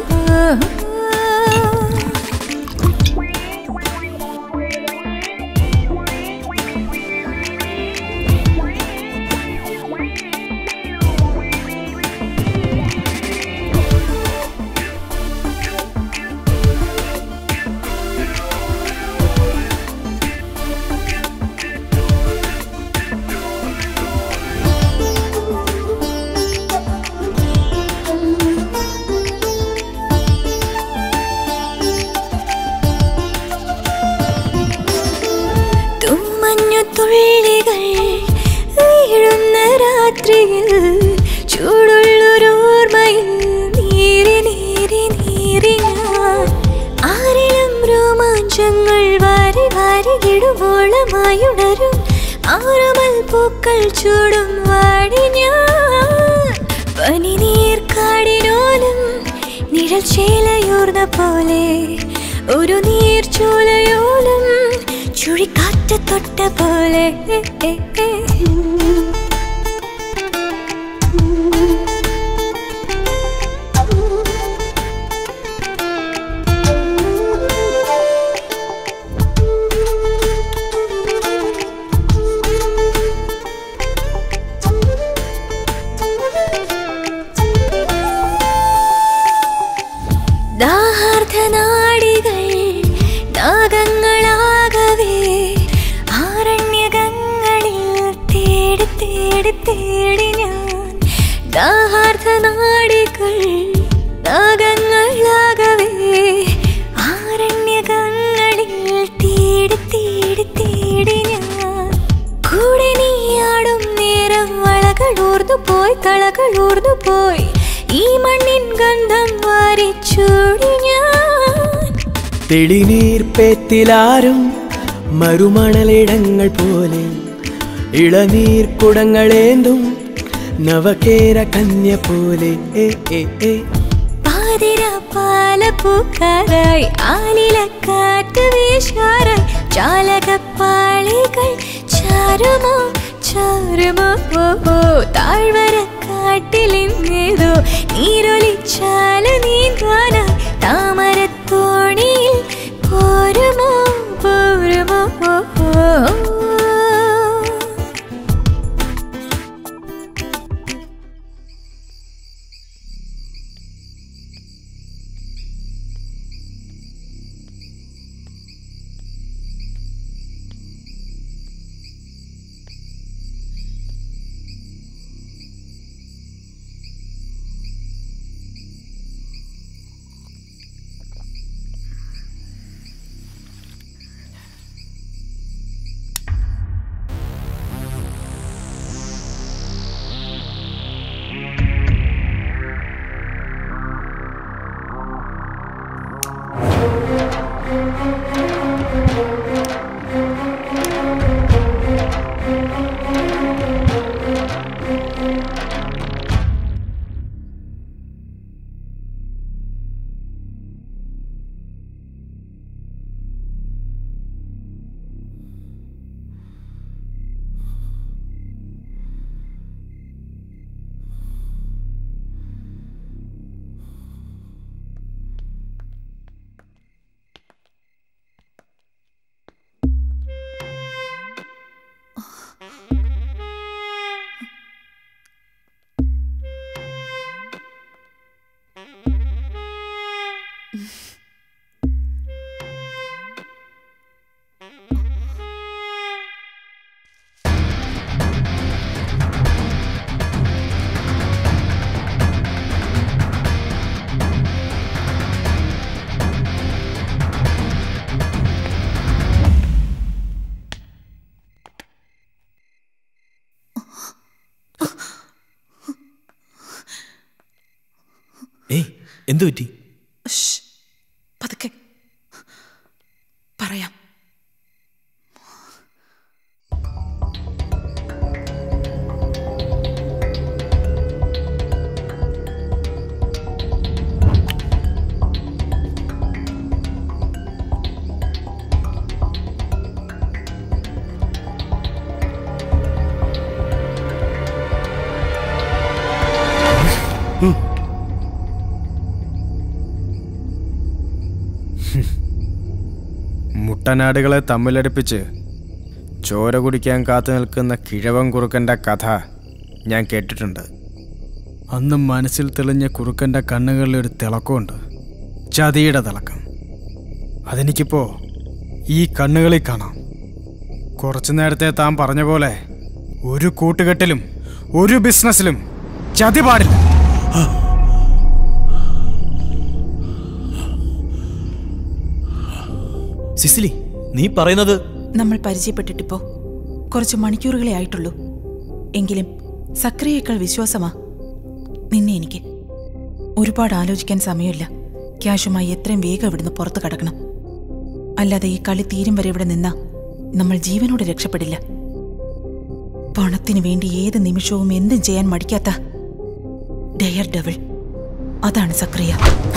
തുള്ളികൾ വീഴുന്ന രാത്രിയിൽ ചൂടുള്ളൊരോർമ്മയിൽ നീറി നീറി നീറി ഞാൻ ആരിലും രോമാഞ്ചങ്ങൾ വാരി വാരി ഇടുവോളമായുണരും ആറുമൽ പൂക്കൾ ചൂടും വാടി ഞാൻ പനി നീർക്കാടിനോലും നിഴൽ ചേലയൂർന്ന പോലെ ഒരു നീർച്ചോലയോലും ചുഴിക്കാറ്റ് തൊട്ട പോലെ ദാഹാർദ്ധനാടികൾ ദാഹങ്ങൾ പോയി കളകൾ ഊർന്നു പോയി ഈ മണ്ണിൻ ഗന്ധം വാരിച്ചൂടി ഞാൻ തെളിനീർ പേത്തിലാരും മരുമണലിടങ്ങൾ പോലെ ഇളനീർ കുടങ്ങളേന്തും നവകേര കന്യ പോലെ പാതിര പാലപ്പൂക്കാരായി ആലിലക്കാറ്റ് വീശാറായി ചാലകപ്പാളികൾ ചാരുമോ ചാരുമോ താഴ്വര കാട്ടിലിങ്ങേതോ നീരൊലിച്ചാല് നീന്താനായി താമരത്തോണിയിൽ പോരുമോ പോരുമോ എന്തു പറ്റി? പതുക്കെ പറയാം. മുട്ടനാടുകളെ തമ്മിലടുപ്പിച്ച് ചോര കുടിക്കാൻ കാത്തു നിൽക്കുന്ന കിഴവൻ കുറുക്കൻ്റെ കഥ ഞാൻ കേട്ടിട്ടുണ്ട്. അന്ന് മനസ്സിൽ തെളിഞ്ഞ കുറുക്കൻ്റെ കണ്ണുകളിലൊരു തിളക്കമുണ്ട്, ചതിയുടെ തിളക്കം. അതെനിക്കിപ്പോൾ ഈ കണ്ണുകളിൽ കാണാം. കുറച്ചു നേരത്തെ താൻ പറഞ്ഞ പോലെ ഒരു കൂട്ടുകെട്ടിലും ഒരു ബിസിനസ്സിലും ചതി പാടില്ല. സിസിലി, നീ പറയുന്നത്? നമ്മൾ പരിചയപ്പെട്ടിട്ടിപ്പോ കുറച്ച് മണിക്കൂറുകളെ ആയിട്ടുള്ളൂ. എങ്കിലും സക്രിയേക്കാൾ വിശ്വാസമാ നിന്നെ എനിക്ക്. ഒരുപാട് ആലോചിക്കാൻ സമയമില്ല. ക്യാഷുമായി എത്രയും വേഗം ഇവിടുന്ന് പുറത്തു കടക്കണം. അല്ലാതെ ഈ കളി തീരും വരെ ഇവിടെ നിന്നാ നമ്മൾ ജീവനോടെ രക്ഷപ്പെടില്ല. പണത്തിനു വേണ്ടി ഏത് നിമിഷവും എന്തും ചെയ്യാൻ മടിക്കാത്ത ഡെയർ ഡെവിൾ, അതാണ് സക്രിയ.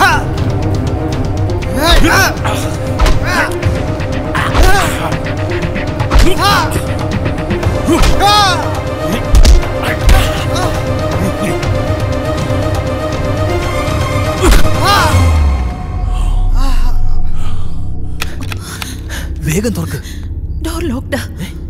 വേഗം തുറക്ക്. ഡോർ ലോക്ക്ഡാ.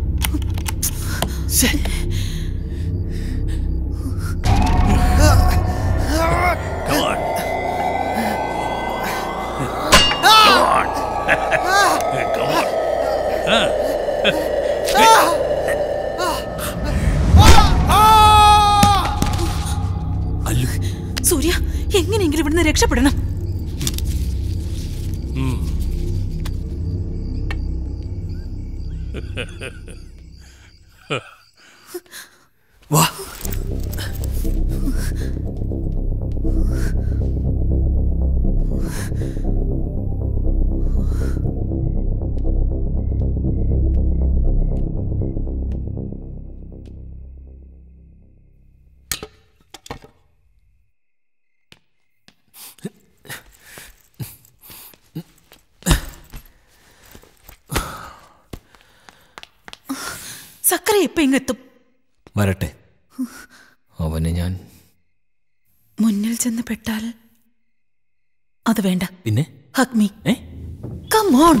സൂര്യ, എങ്ങനെയെങ്കിലും ഇവിടുന്ന് രക്ഷപ്പെടണം. വാ. സക്കര എപ്പോ ഇങ്ങെത്തും? വരട്ടെ, അവനെ ഞാൻ മുന്നിൽ ചെന്ന് പെട്ടാൽ അത് വേണ്ട. പിന്നെ ഹഗ് മീ. Come on.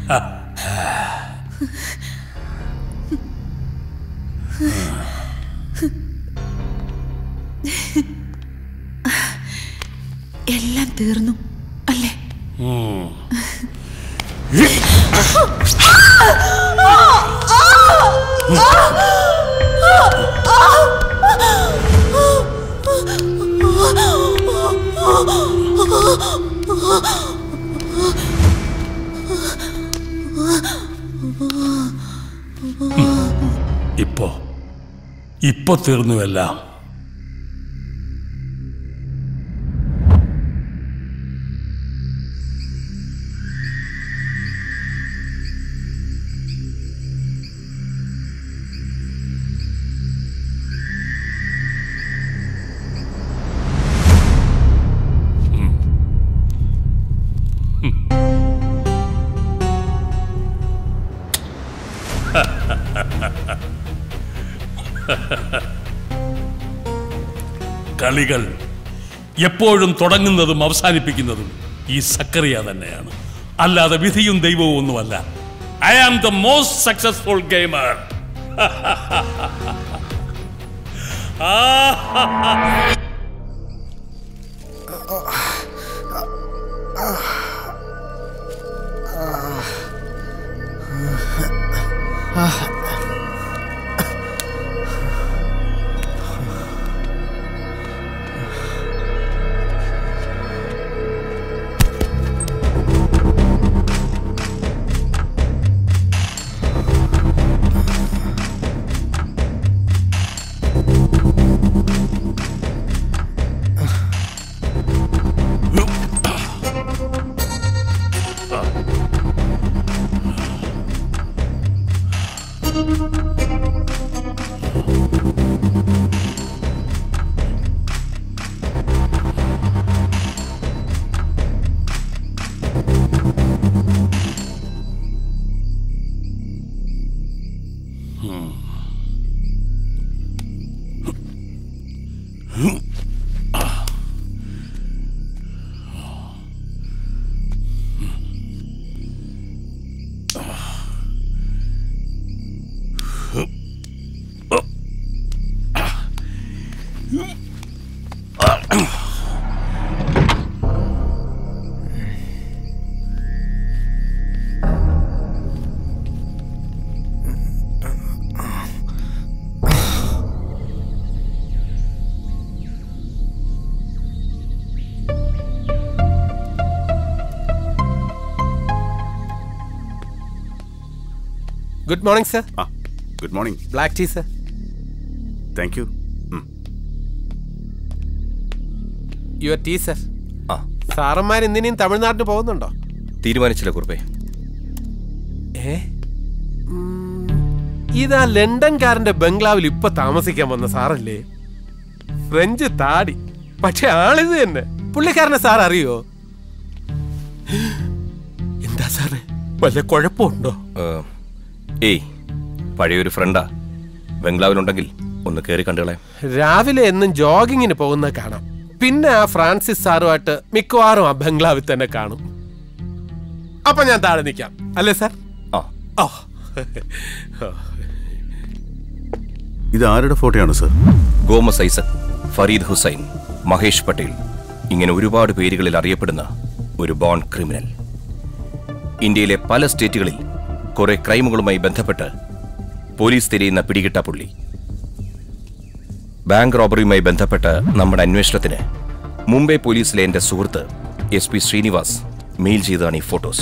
എല്ലാം തീർന്നു അല്ലേ? ഇപ്പൊ തീർന്നു എല്ലാം. കളികൾ എപ്പോഴും തുടങ്ങുന്നതും അവസാനിപ്പിക്കുന്നതും ഈ സക്കറിയ തന്നെയാണ്, അല്ലാതെ വിധിയും ദൈവവും ഒന്നുമല്ല. I am the most successful gamer. Good morning sir. Good morning. Black tea sir. Thank you. Your tea sir. സാറന്മാർ ഇന്നിനിയും തമിഴ്നാട്ടിന് പോകുന്നുണ്ടോ? തീരുമാനിച്ചില്ല കുറുപ്പേ. ഇതാ ലണ്ടൻകാരന്റെ ബംഗ്ലാവിൽ ഇപ്പൊ താമസിക്കാൻ വന്ന സാറല്ലേ? ഫ്രഞ്ച് താടി, പക്ഷെ ആളിത് തന്നെ. പുള്ളിക്കാരനെ സാർ അറിയോ? എന്താ സാറേ, വല്ല കുഴപ്പമുണ്ടോ? ഏയ്, പഴയൊരു ഫ്രണ്ടാ. ബംഗ്ലാവിലുണ്ടെങ്കിൽ ഒന്ന് കയറി കണ്ടുകളെ. രാവിലെ എന്നും ജോഗിങ്ങിന് പോകുന്ന കാണാം. പിന്നെ ആ ഫ്രാൻസിസ് സാറുമായിട്ട് മിക്കവാറും ആ ബംഗ്ലാവിൽ തന്നെ കാണും. അപ്പൊ ഞാൻ താഴെ നിൽക്കാം അല്ലേ സാർ? ഇത് ആരുടെ ഫോട്ടോയാണ് sir? Gomez Isaac, Farid Hussain, Mahesh Patel, ഇങ്ങനെ ഒരുപാട് പേരുകളിൽ അറിയപ്പെടുന്ന ഒരു ബോൺ ക്രിമിനൽ. ഇന്ത്യയിലെ പല സ്റ്റേറ്റുകളിൽ കുറെ ക്രൈമുകളുമായി ബന്ധപ്പെട്ട് പോലീസ് തിരയുന്ന പിടികിട്ട പുള്ളി. ബാങ്ക് റോബറിയുമായി ബന്ധപ്പെട്ട് നമ്മുടെ അന്വേഷണത്തിന് മുംബൈ പോലീസിലെ എന്റെ സുഹൃത്ത് SP ശ്രീനിവാസ് മെയിൽ ചെയ്തതാണ് ഈ ഫോട്ടോസ്.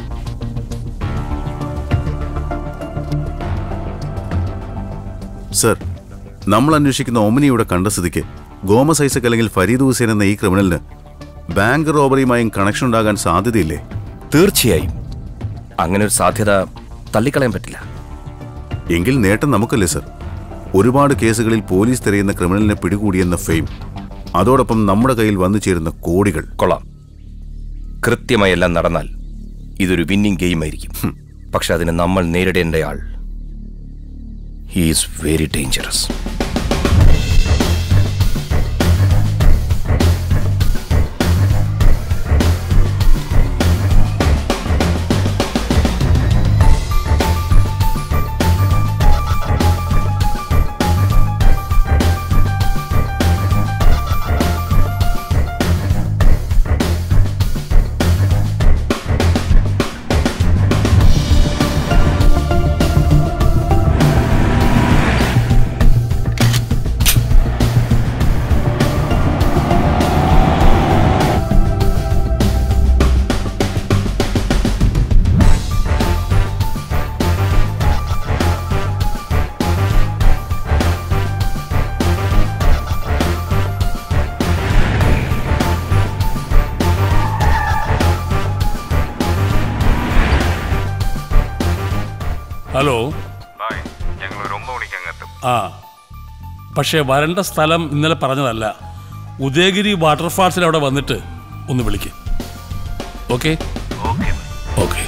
സർ, നമ്മൾ അന്വേഷിക്കുന്ന ഓമനിയുടെ കണ്ട സ്ഥിതിക്ക് ഗോമസ് ഐസക് അല്ലെങ്കിൽ ഫരീദ് ഹുസൈൻ എന്ന ഈ ക്രിമിനലിന് ബാങ്ക് റോബറിയുമായും കണക്ഷൻ ഉണ്ടാകാൻ സാധ്യതയില്ലേ? തീർച്ചയായും. അങ്ങനെ ഒരു സാധ്യത തള്ളിക്കളയാൻ പറ്റില്ല. എങ്കിൽ നേട്ടം നമുക്കല്ലേ സർ? ഒരുപാട് കേസുകളിൽ പോലീസ് തിരയുന്ന ക്രിമിനലിനെ പിടികൂടിയെന്ന ഫെയിം, അതോടൊപ്പം നമ്മുടെ കയ്യിൽ വന്നു ചേരുന്ന കോടികൾ. കൊള്ളാം. കൃത്യമായി എല്ലാം നടന്നാൽ ഇതൊരു വിന്നിംഗ് ഗെയിം ആയിരിക്കും. പക്ഷെ അതിന് നമ്മൾ നേരിടേണ്ടയാൾ he is very dangerous. Hello. ഞങ്ങൾ ഒരു 9 മണിക്ക് അങ്ങെത്തും. ആ, പക്ഷേ വരേണ്ട സ്ഥലം ഇന്നലെ പറഞ്ഞതല്ല. ഉദയഗിരി വാട്ടർഫാൾസിൽ അവിടെ വന്നിട്ട് ഒന്ന് വിളിക്ക്. Okay okay.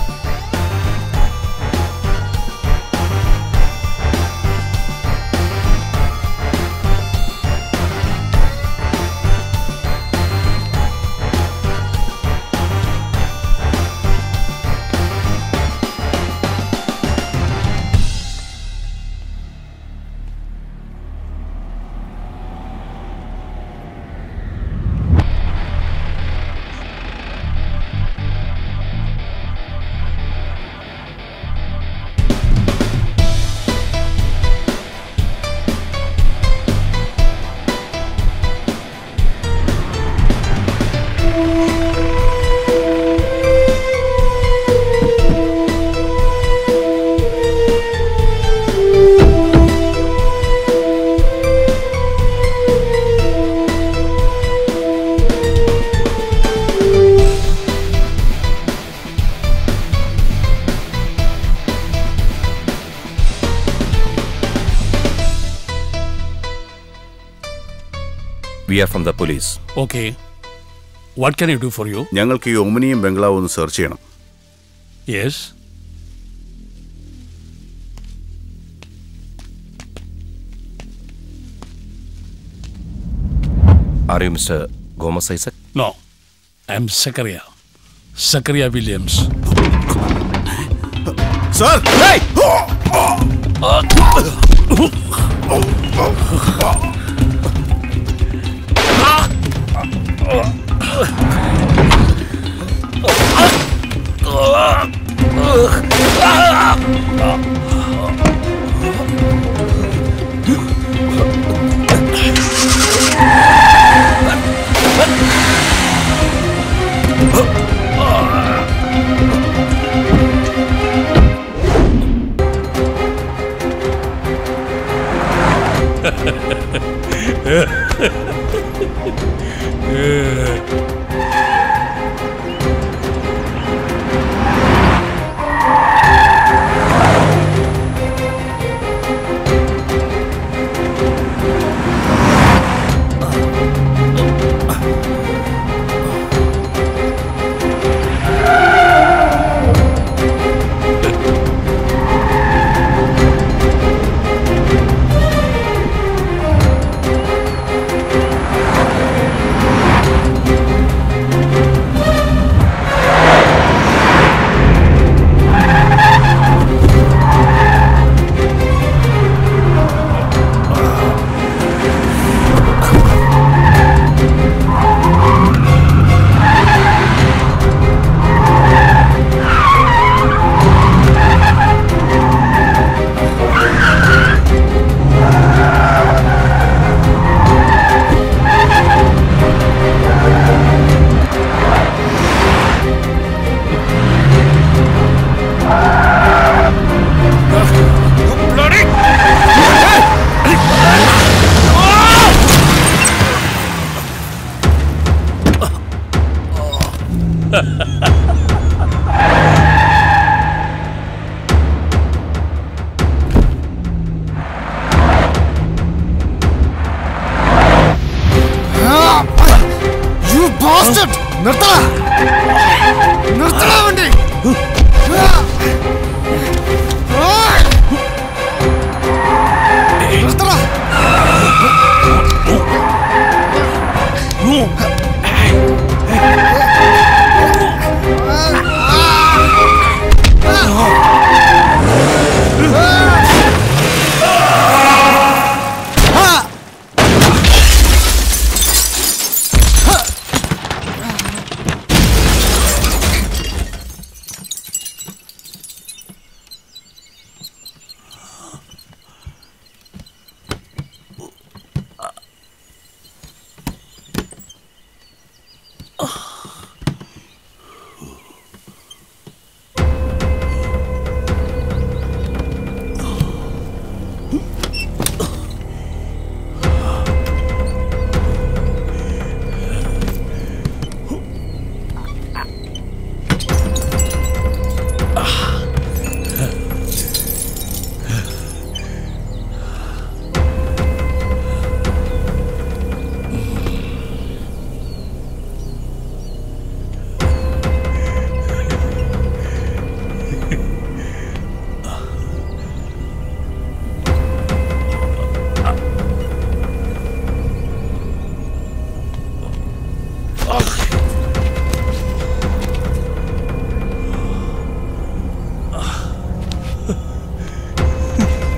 We are from the police. Okay. What can I do for you? ഞങ്ങൾക്ക് ഈ ഒമിനിയം ബംഗ്ലാവ് ഒന്ന് സെർച്ച് ചെയ്യണം. Yes. Are you Mr. Gomez Isaac? No. I'm Zakaria. Zakaria Williams. Sir! Hey!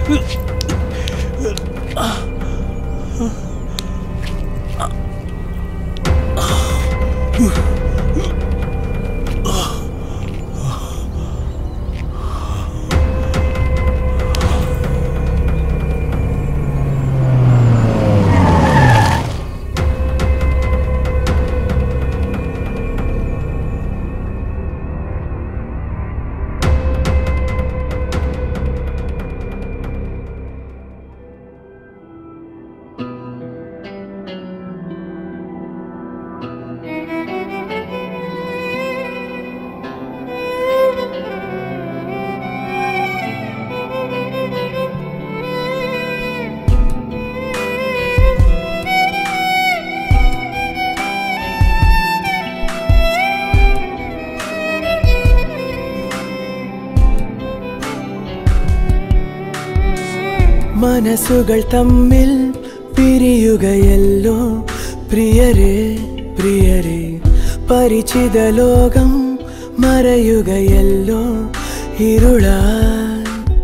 മനസ്സുകൾ തമ്മിൽ പിരിയുകയല്ലോ പ്രിയരേ പ്രിയരേ, പരിചിത ലോകം മറയുകയല്ലോ ഇരുളാൻ.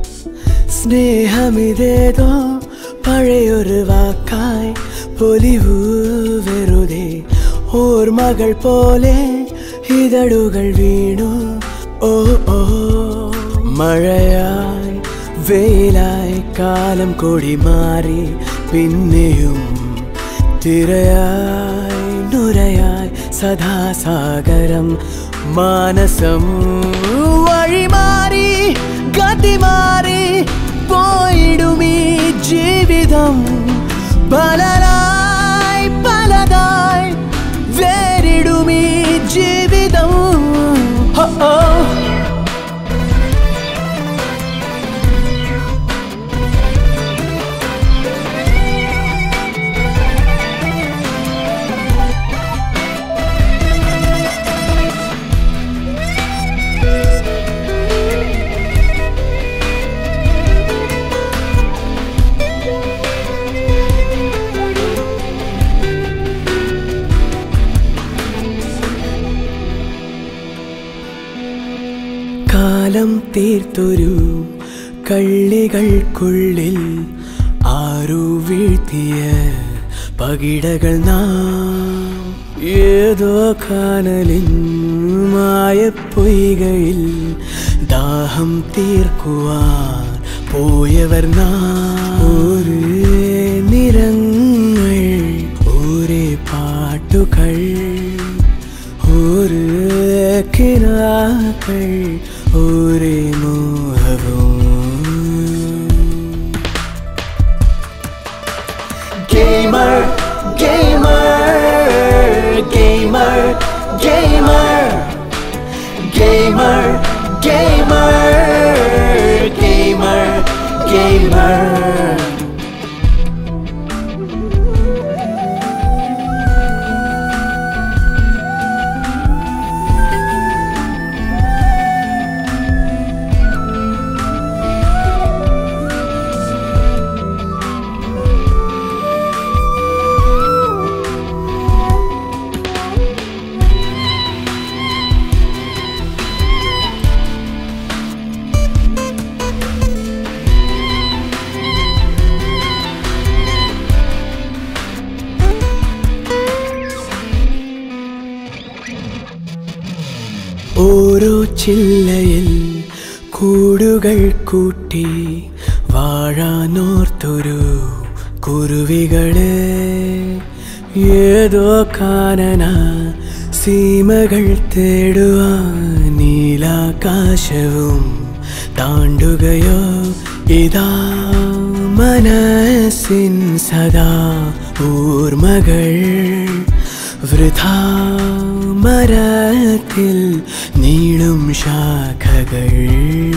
സ്നേഹമിതേതോ പഴയൊരു വാക്കായി പൊലിവു വെറുതെ, ഓർമ്മകൾ പോലെ ഇതളുകൾ വീണു. ഓ ഓ മഴയായി വെയിലായി കാലം കൊടി മാറി, പിന്നെയും തിരയായി നുരയായി സദാസാഗരം മാനസം. വഴിമാറി ഗതി മാറി പോയിടുമീ ജീവിതം, പലരായി പലതായി വേറിടുമീ ജീവിതം. ഓ കാലം തീർത്തൊരു കള്ളികൾക്കുള്ളിൽ ആരു വീഴ്ത്തിയ പകിടകൾ നാം. ഏതോ കാനലിൻ മായപ്പൊയ്കയിൽ ദാഹം തീർക്കുവാൻ പോയവർ നാം. ഒരേ നിറങ്ങൾ ഒരേ പാട്ടുകൾ ഒരേ കിനാക്കൾ ഒരേ മോഹവും. Gamer, gamer, gamer, gamer, gamer, gamer, gamer, gamer. ഓരോ ചില്ലയിൽ കൂടുകൾ കൂട്ടി വാഴാനോർത്തൊരു കുരുവികളെ, ഏതോ കാനന സീമകൾ തേടുവാൻ നീലാകാശവും താണ്ടുകയോ. ഇതാ മനസ്സിൻ സദാ ഓർമ്മകൾ വൃഥാ മരത്തിൽ നീളും ശാഖകൾ.